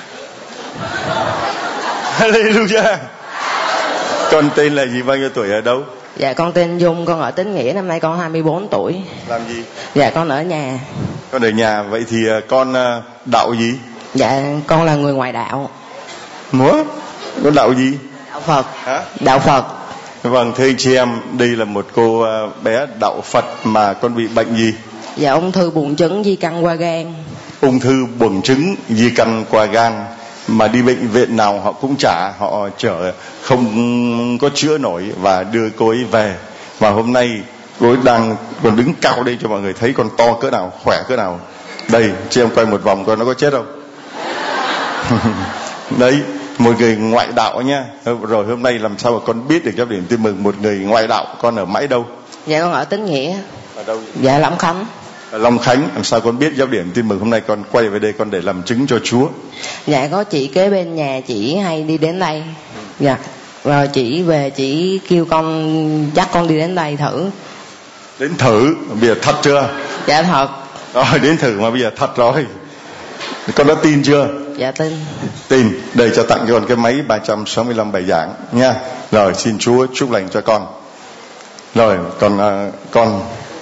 Hallelujah. Con tên là gì, bao nhiêu tuổi, ở đâu? Dạ con tên Dung, con ở Tín Nghĩa, năm nay con 24 tuổi. Làm gì? Dạ con ở nhà. Con ở nhà, vậy thì con đạo gì? Dạ con là người ngoại đạo. Múa? Con đạo gì? Đạo Phật. Hả? Đạo Phật. Vâng, thưa anh chị em, đây là một cô bé đạo Phật mà con bị bệnh gì? Dạ ung thư buồng trứng di căn qua gan. Ung thư buồng trứng di căn qua gan, mà đi bệnh viện nào họ cũng trả, họ chở không có chữa nổi và đưa cô ấy về. Và hôm nay cô ấy đang còn đứng cao đây cho mọi người thấy con to cỡ nào, khỏe cỡ nào. Đây, chị em quay một vòng coi nó có chết không? Đấy, một người ngoại đạo nha. Rồi hôm nay làm sao mà con biết được giáo điểm tin mừng một người ngoại đạo? Con ở mãi đâu? Dạ con ở Tín Nghĩa. Ở đâu? Dạ Long Khánh. Ở Long Khánh. Làm sao con biết giáo điểm tin mừng hôm nay con quay về đây con để làm chứng cho Chúa? Dạ có chị kế bên nhà chị hay đi đến đây. Dạ. Rồi chị về chị kêu con dắt con đi đến đây thử. Đến thử? Bây giờ thật chưa? Dạ thật. Rồi đến thử mà bây giờ thật rồi. Con đã tin chưa? Dạ tin. Tin. Đây cho tặng cho con cái máy 365 bài giảng nha. Rồi xin Chúa chúc lành cho con. Rồi con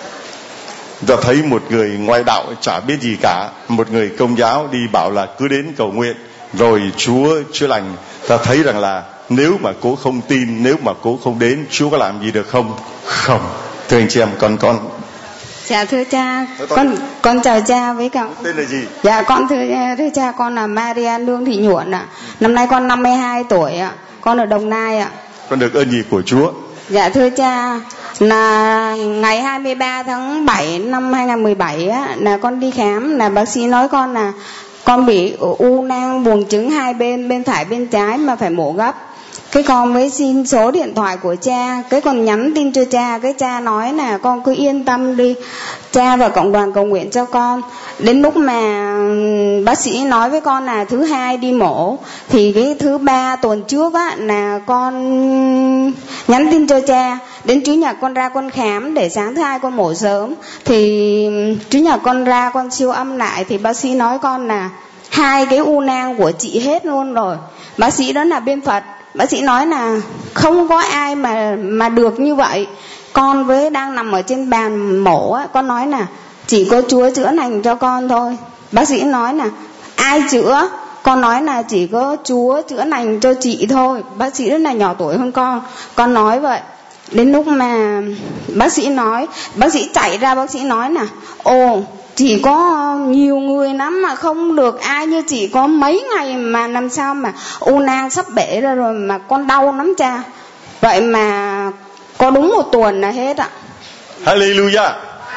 ta thấy một người ngoại đạo chả biết gì cả, một người công giáo đi bảo là cứ đến cầu nguyện rồi Chúa chữa lành. Ta thấy rằng là nếu mà cố không tin, nếu mà cố không đến, Chúa có làm gì được không? Không. Thưa anh chị em, con. Dạ thưa cha, con chào cha với cả. Tên là gì? Dạ con thưa cha, con là Maria Lương Thị Nhuận ạ. Năm nay con 52 tuổi ạ. Con ở Đồng Nai ạ. Con được ơn gì của Chúa? Dạ thưa cha, là ngày 23 tháng 7 năm 2017 á, là con đi khám, là bác sĩ nói con là con bị u nang buồng trứng hai bên phải bên trái mà phải mổ gấp. Cái con mới xin số điện thoại của cha, cái con nhắn tin cho cha, cái cha nói là con cứ yên tâm đi, cha và cộng đoàn cầu nguyện cho con. Đến lúc mà bác sĩ nói với con là thứ hai đi mổ, thì cái thứ ba tuần trước á là con nhắn tin cho cha, đến chủ nhật con ra con khám để sáng thứ hai con mổ sớm. Thì chủ nhật con ra con siêu âm lại thì bác sĩ nói con là hai cái u nang của chị hết luôn rồi. Bác sĩ đó là bên Phật. Bác sĩ nói là không có ai mà được như vậy. Con với đang nằm ở trên bàn mổ á, con nói là chỉ có Chúa chữa lành cho con thôi. Bác sĩ nói là ai chữa? Con nói là chỉ có Chúa chữa lành cho chị thôi. Bác sĩ rất là nhỏ tuổi hơn con nói vậy. Đến lúc mà bác sĩ chạy ra, bác sĩ nói là ồ, chỉ có nhiều người lắm mà không được ai như chị, có mấy ngày mà làm sao mà u nang sắp bể ra rồi mà con đau lắm cha. Vậy mà có đúng một tuần là hết ạ. Hallelujah.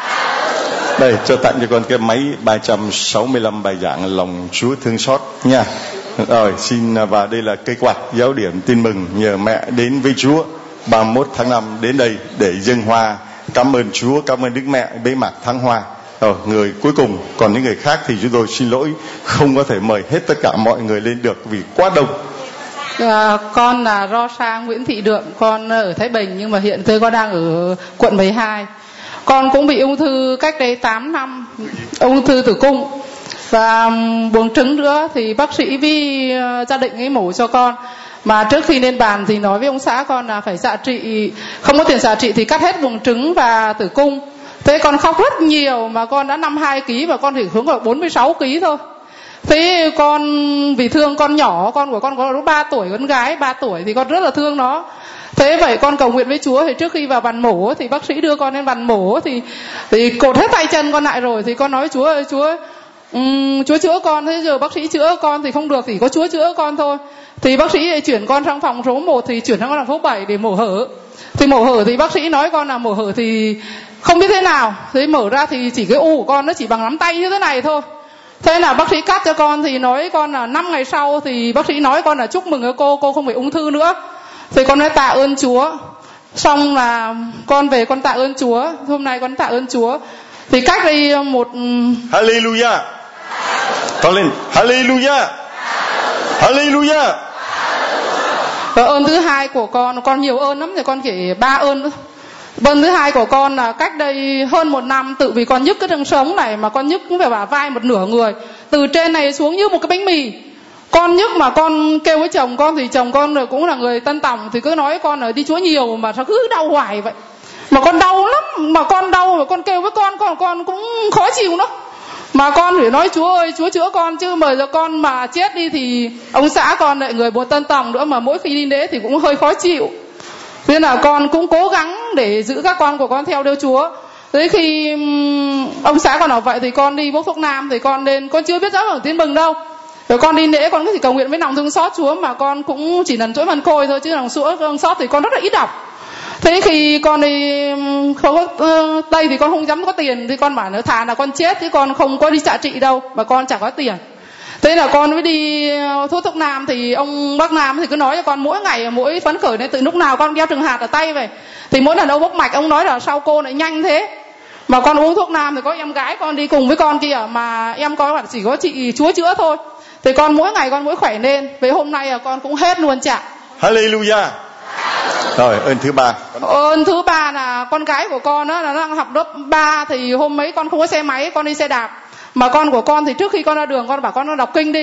Đây cho tặng cho con cái máy 365 bài giảng lòng Chúa thương xót nha. Rồi xin, và đây là cây quạt giáo điểm tin mừng nhờ mẹ đến với Chúa 31 tháng 5 đến đây để dâng hoa. Cảm ơn Chúa, cảm ơn Đức Mẹ bế mạc tháng hoa. Người cuối cùng, còn những người khác thì chúng tôi xin lỗi không có thể mời hết tất cả mọi người lên được vì quá đông. Con là Rosa Nguyễn Thị Đượm, con ở Thái Bình nhưng mà hiện tại con đang ở quận 12. Con cũng bị ung thư cách đây 8 năm, ung thư tử cung và buồng trứng nữa, thì bác sĩ với gia đình ấy mổ cho con. Mà trước khi lên bàn thì nói với ông xã con là phải xạ trị, không có tiền xạ trị thì cắt hết buồng trứng và tử cung. Thế con khóc rất nhiều, mà con đã 52 kg và con chỉ xuống ở 46 kg thôi. Thế con vì thương con nhỏ, con của con có 3 tuổi, con gái 3 tuổi thì con rất là thương nó. Thế vậy con cầu nguyện với Chúa, thì trước khi vào bàn mổ thì bác sĩ đưa con lên bàn mổ thì cột hết tay chân con lại rồi, thì con nói Chúa ơi Chúa chữa con. Thế giờ bác sĩ chữa con thì không được, thì có Chúa chữa con thôi. Thì bác sĩ chuyển con sang phòng số 1 thì chuyển sang phòng số 7 để mổ hở. Thì mổ hở thì bác sĩ nói con là mổ hở thì không biết thế nào. Thế mở ra thì chỉ cái u của con nó chỉ bằng nắm tay như thế này thôi. Thế là bác sĩ cắt cho con thì nói con là 5 ngày sau thì bác sĩ nói con là chúc mừng cô không bị ung thư nữa. Thì con nói tạ ơn Chúa. Xong là con về con tạ ơn Chúa. Hôm nay con tạ ơn Chúa. Thì cách đây một... Hallelujah. Con lên. Hallelujah. Hallelujah. Và ơn thứ hai của con nhiều ơn lắm, thì con kể 3 ơn nữa. Ơn thứ hai của con là cách đây hơn 1 năm, tự vì con nhức cái xương sống này mà con nhức cũng phải bả vai một nửa người, từ trên này xuống như một cái bánh mì. Con nhức mà con kêu với chồng con, thì chồng con cũng là người Tân Tòng, thì cứ nói con ở đi Chúa nhiều mà sao cứ đau hoài vậy. Mà con đau lắm, mà con đau mà con kêu với con cũng khó chịu đó. Mà con phải nói Chúa ơi, Chúa chữa con, chứ mà giờ con mà chết đi thì ông xã con lại người buồn Tân Tòng nữa, mà mỗi khi đi lễ thì cũng hơi khó chịu. Nên là con cũng cố gắng để giữ các con của con theo điều Chúa. Thế khi ông xã con nói vậy thì con đi bốc thuốc nam, thì con chưa biết rõ ở tin mừng đâu. Rồi con đi lễ con chỉ cầu nguyện với lòng thương xót Chúa, mà con cũng chỉ lần chuỗi màn côi thôi, chứ lòng thương xót thì con rất là ít đọc. Thế khi con đi không có đây thì con không dám có tiền, thì con bảo nữa thà là con chết chứ con không có đi xạ trị đâu, mà con chẳng có tiền. Thế là con mới đi thuốc nam, thì ông bác Nam thì cứ nói cho con mỗi ngày mỗi phấn khởi nên từ lúc nào con đeo trừng hạt ở tay về. Thì mỗi lần ông bốc mạch ông nói là sao cô lại nhanh thế. Mà con uống thuốc nam thì có em gái con đi cùng với con kia, mà em có chỉ có chị Chúa chữa thôi. Thì con mỗi ngày con mỗi khỏe lên. Với hôm nay là con cũng hết luôn chả. Hallelujah. Rồi ơn thứ ba. Ơn thứ ba là con gái của con đó, nó đang học lớp 3, thì hôm mấy con không có xe máy, con đi xe đạp. Mà con của con thì trước khi con ra đường con bảo con đọc kinh đi.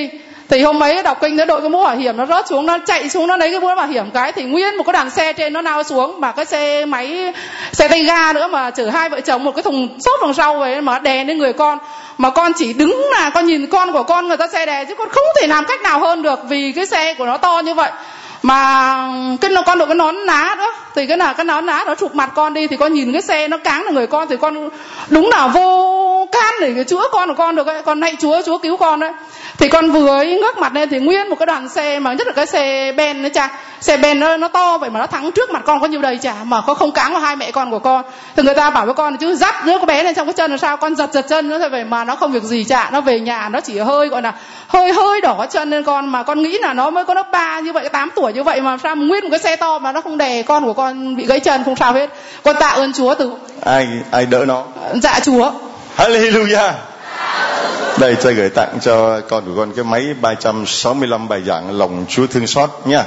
Thì hôm ấy đọc kinh nó đội cái mũ bảo hiểm nó rớt xuống, nó chạy xuống nó lấy cái mũ bảo hiểm cái thì nguyên một cái đoàn xe trên nó lao xuống, mà cái xe máy, xe tay ga nữa mà chở hai vợ chồng một cái thùng xốp đằng sau vậy mà đè lên người con. Mà con chỉ đứng là con nhìn con của con người ta xe đè chứ con không thể làm cách nào hơn được vì cái xe của nó to như vậy. Mà con đội cái nón lá nữa thì cái nón lá nó chụp mặt con đi thì con nhìn cái xe nó cáng vào người con thì con đúng là vô can để chữa con của con được ấy. Con lạy Chúa cứu con đấy. Thì con vừa ấy ngước mặt lên thì nguyên một cái đoàn xe, mà nhất là cái xe Ben nữa cha, xe Ben nó to vậy mà nó thắng trước mặt con có nhiêu đầy chả, mà có không cáng vào hai mẹ con của con. Thì người ta bảo với con chứ dắt đứa con bé lên trong cái chân là sao, con giật chân nữa thôi vậy mà nó không việc gì chả. Nó về nhà nó chỉ hơi gọi là hơi đỏ chân lên con, mà con nghĩ là nó mới có lớp 3 như vậy, 8 tuổi như vậy mà sao nguyên một cái xe to mà nó không đè con của con bị gãy chân không sao hết. Con tạ ơn Chúa. Từ ai đỡ nó? Dạ Chúa. Hallelujah. Đây tôi gửi tặng cho con của con cái máy 365 bài giảng lòng Chúa thương xót nha.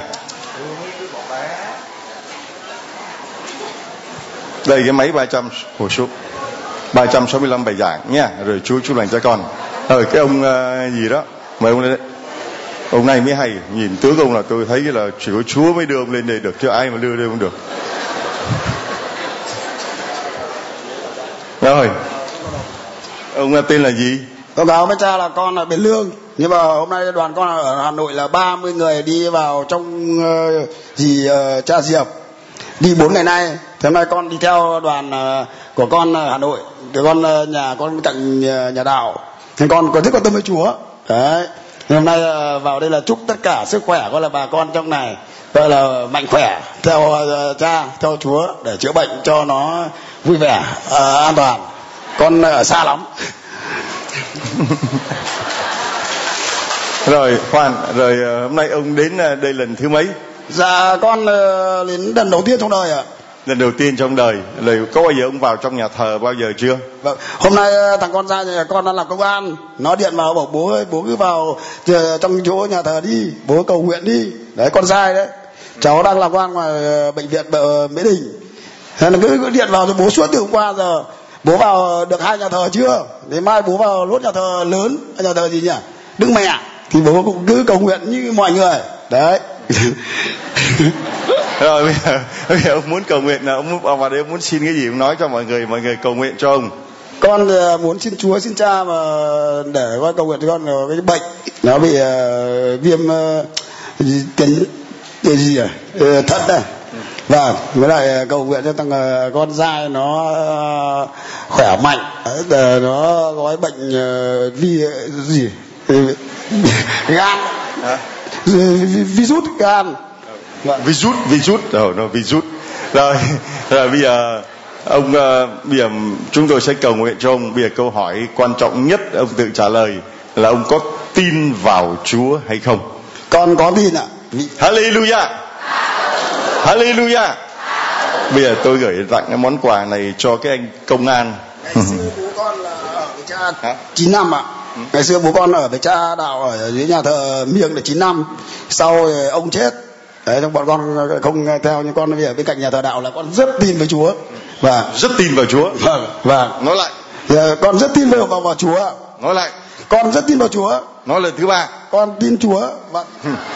Đây cái máy 365 bài giảng nha. Rồi Chúa chúc lành cho con. Rồi cái ông gì đó, mời ông lên đấy. Ông này mới hay, nhìn tướng ông là tôi thấy là chỉ có Chúa mới đưa ông lên đây được, chứ ai mà đưa không được. Rồi, ông tên là gì? Báo cáo với cha là con ở Bến Lương, nhưng mà hôm nay đoàn con ở Hà Nội là 30 người đi vào trong cha Diệp, đi 4 ngày nay. Thế hôm nay con đi theo đoàn của con ở Hà Nội, thì con nhà con cạnh nhà đạo, thì con có rất quan tâm với Chúa. Đấy, thì hôm nay vào đây là chúc tất cả sức khỏe con là bà con trong này gọi là mạnh khỏe theo cha, theo Chúa để chữa bệnh cho nó vui vẻ, an toàn. Con ở xa lắm. Rồi khoan, rồi hôm nay ông đến đây lần thứ mấy? Dạ con đến lần đầu tiên trong đời ạ. Lần đầu tiên trong đời. Rồi có bao giờ ông vào trong nhà thờ bao giờ chưa? Vâng. Hôm nay thằng con ra nhà con đang làm công an, nó điện vào bảo bố ơi, bố cứ vào trong chỗ nhà thờ đi, bố cầu nguyện đi. Đấy, con trai đấy, cháu đang làm công an ngoài bệnh viện Mỹ Đình. Thế là cứ điện vào cho bố suốt từ hôm qua giờ. Bố vào được 2 nhà thờ chưa? Để mai bố vào lốt nhà thờ lớn, nhà thờ gì nhỉ? Đức Mẹ. Thì bố cũng cứ cầu nguyện như mọi người. Đấy. Rồi bây giờ ông muốn cầu nguyện là ông vào đây ông muốn xin cái gì ông nói cho mọi người cầu nguyện cho ông. Con muốn xin Chúa, xin cha mà để con cầu nguyện cho con cái bệnh nó bị viêm gì à? Thận này. Vâng, với lại cầu nguyện cho thằng con trai nó khỏe mạnh, nó có cái bệnh gan, virus gan. Virus, nó virus. Rồi bây giờ ông bây giờ chúng tôi sẽ cầu nguyện cho ông. Bây giờ câu hỏi quan trọng nhất ông tự trả lời là ông có tin vào Chúa hay không? Con có tin ạ. Hallelujah. Hallelujah. Bây giờ tôi gửi tặng cái món quà này cho cái anh công an. Ngày xưa bố con là ở với cha 9 năm ạ. Ngày xưa bố con ở với cha đạo ở dưới nhà thờ Miêng là 9 năm. Sau ông chết. Đấy, bọn con không theo, nhưng con ở bên cạnh nhà thờ đạo là con rất tin với Chúa. Và rất tin vào Chúa. Vâng. Nói lại. Con rất tin vào Chúa. Nói lại. Con rất tin vào Chúa. Nói lần thứ 3. Con tin Chúa. Vâng.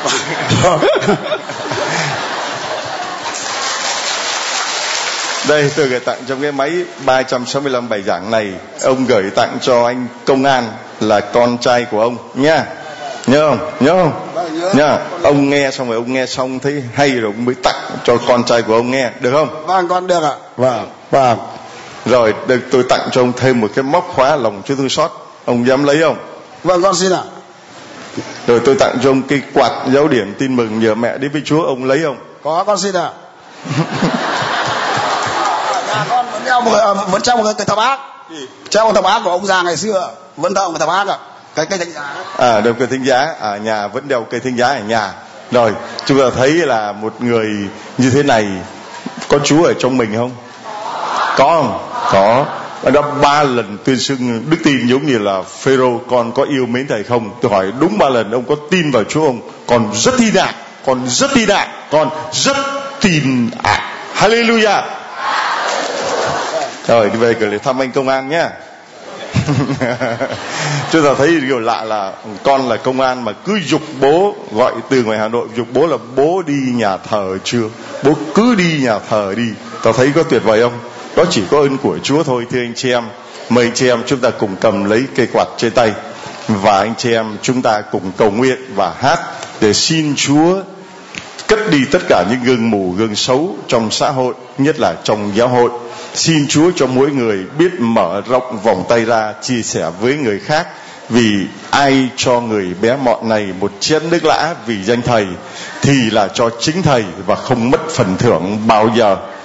Đây tôi gửi tặng trong cái máy 365 bài giảng này. Ông gửi tặng cho anh công an là con trai của ông nha. Nhớ không? Nha. Ông nghe xong rồi ông nghe xong thấy hay rồi ông mới tặng cho con trai của ông nghe, được không? Vâng, con được ạ. Vâng. Rồi tôi tặng cho ông thêm một cái móc khóa lòng Chúa thương xót. Ông dám lấy không? Vâng, con xin ạ. Rồi tôi tặng cho ông cái quạt giáo điểm tin mừng nhờ mẹ đến với Chúa, ông lấy không? Có, con xin ạ. Con vẫn treo một cái thập ác. Treo một thập ác của ông già ngày xưa, vẫn thờ một thập ác ạ. Cái cây thánh giá. Đeo cây thánh giá ở nhà, vẫn đeo cây thánh giá ở nhà. Rồi chúng ta thấy là một người như thế này có Chúa ở trong mình không? Có không? Có. Đã 3 lần tuyên xưng đức tin giống như là Phêrô, con có yêu mến thầy không? Tôi hỏi đúng 3 lần ông có tin vào Chúa không? Con rất tin ạ. Con rất tin ạ. Con rất tin ạ. Hallelujah. Rồi đi về gửi thăm anh công an nhé. Chúng ta thấy điều lạ là con là công an mà cứ giục bố, gọi từ ngoài Hà Nội giục bố là bố đi nhà thờ chưa, bố cứ đi nhà thờ đi. Ta thấy có tuyệt vời không? Đó chỉ có ơn của Chúa thôi. Thưa anh chị em, mời anh chị em chúng ta cùng cầm lấy cây quạt trên tay, và anh chị em chúng ta cùng cầu nguyện và hát để xin Chúa cất đi tất cả những gương mù, gương xấu trong xã hội, nhất là trong giáo hội. Xin Chúa cho mỗi người biết mở rộng vòng tay ra chia sẻ với người khác, vì ai cho người bé mọn này một chén nước lã vì danh Thầy thì là cho chính Thầy và không mất phần thưởng bao giờ.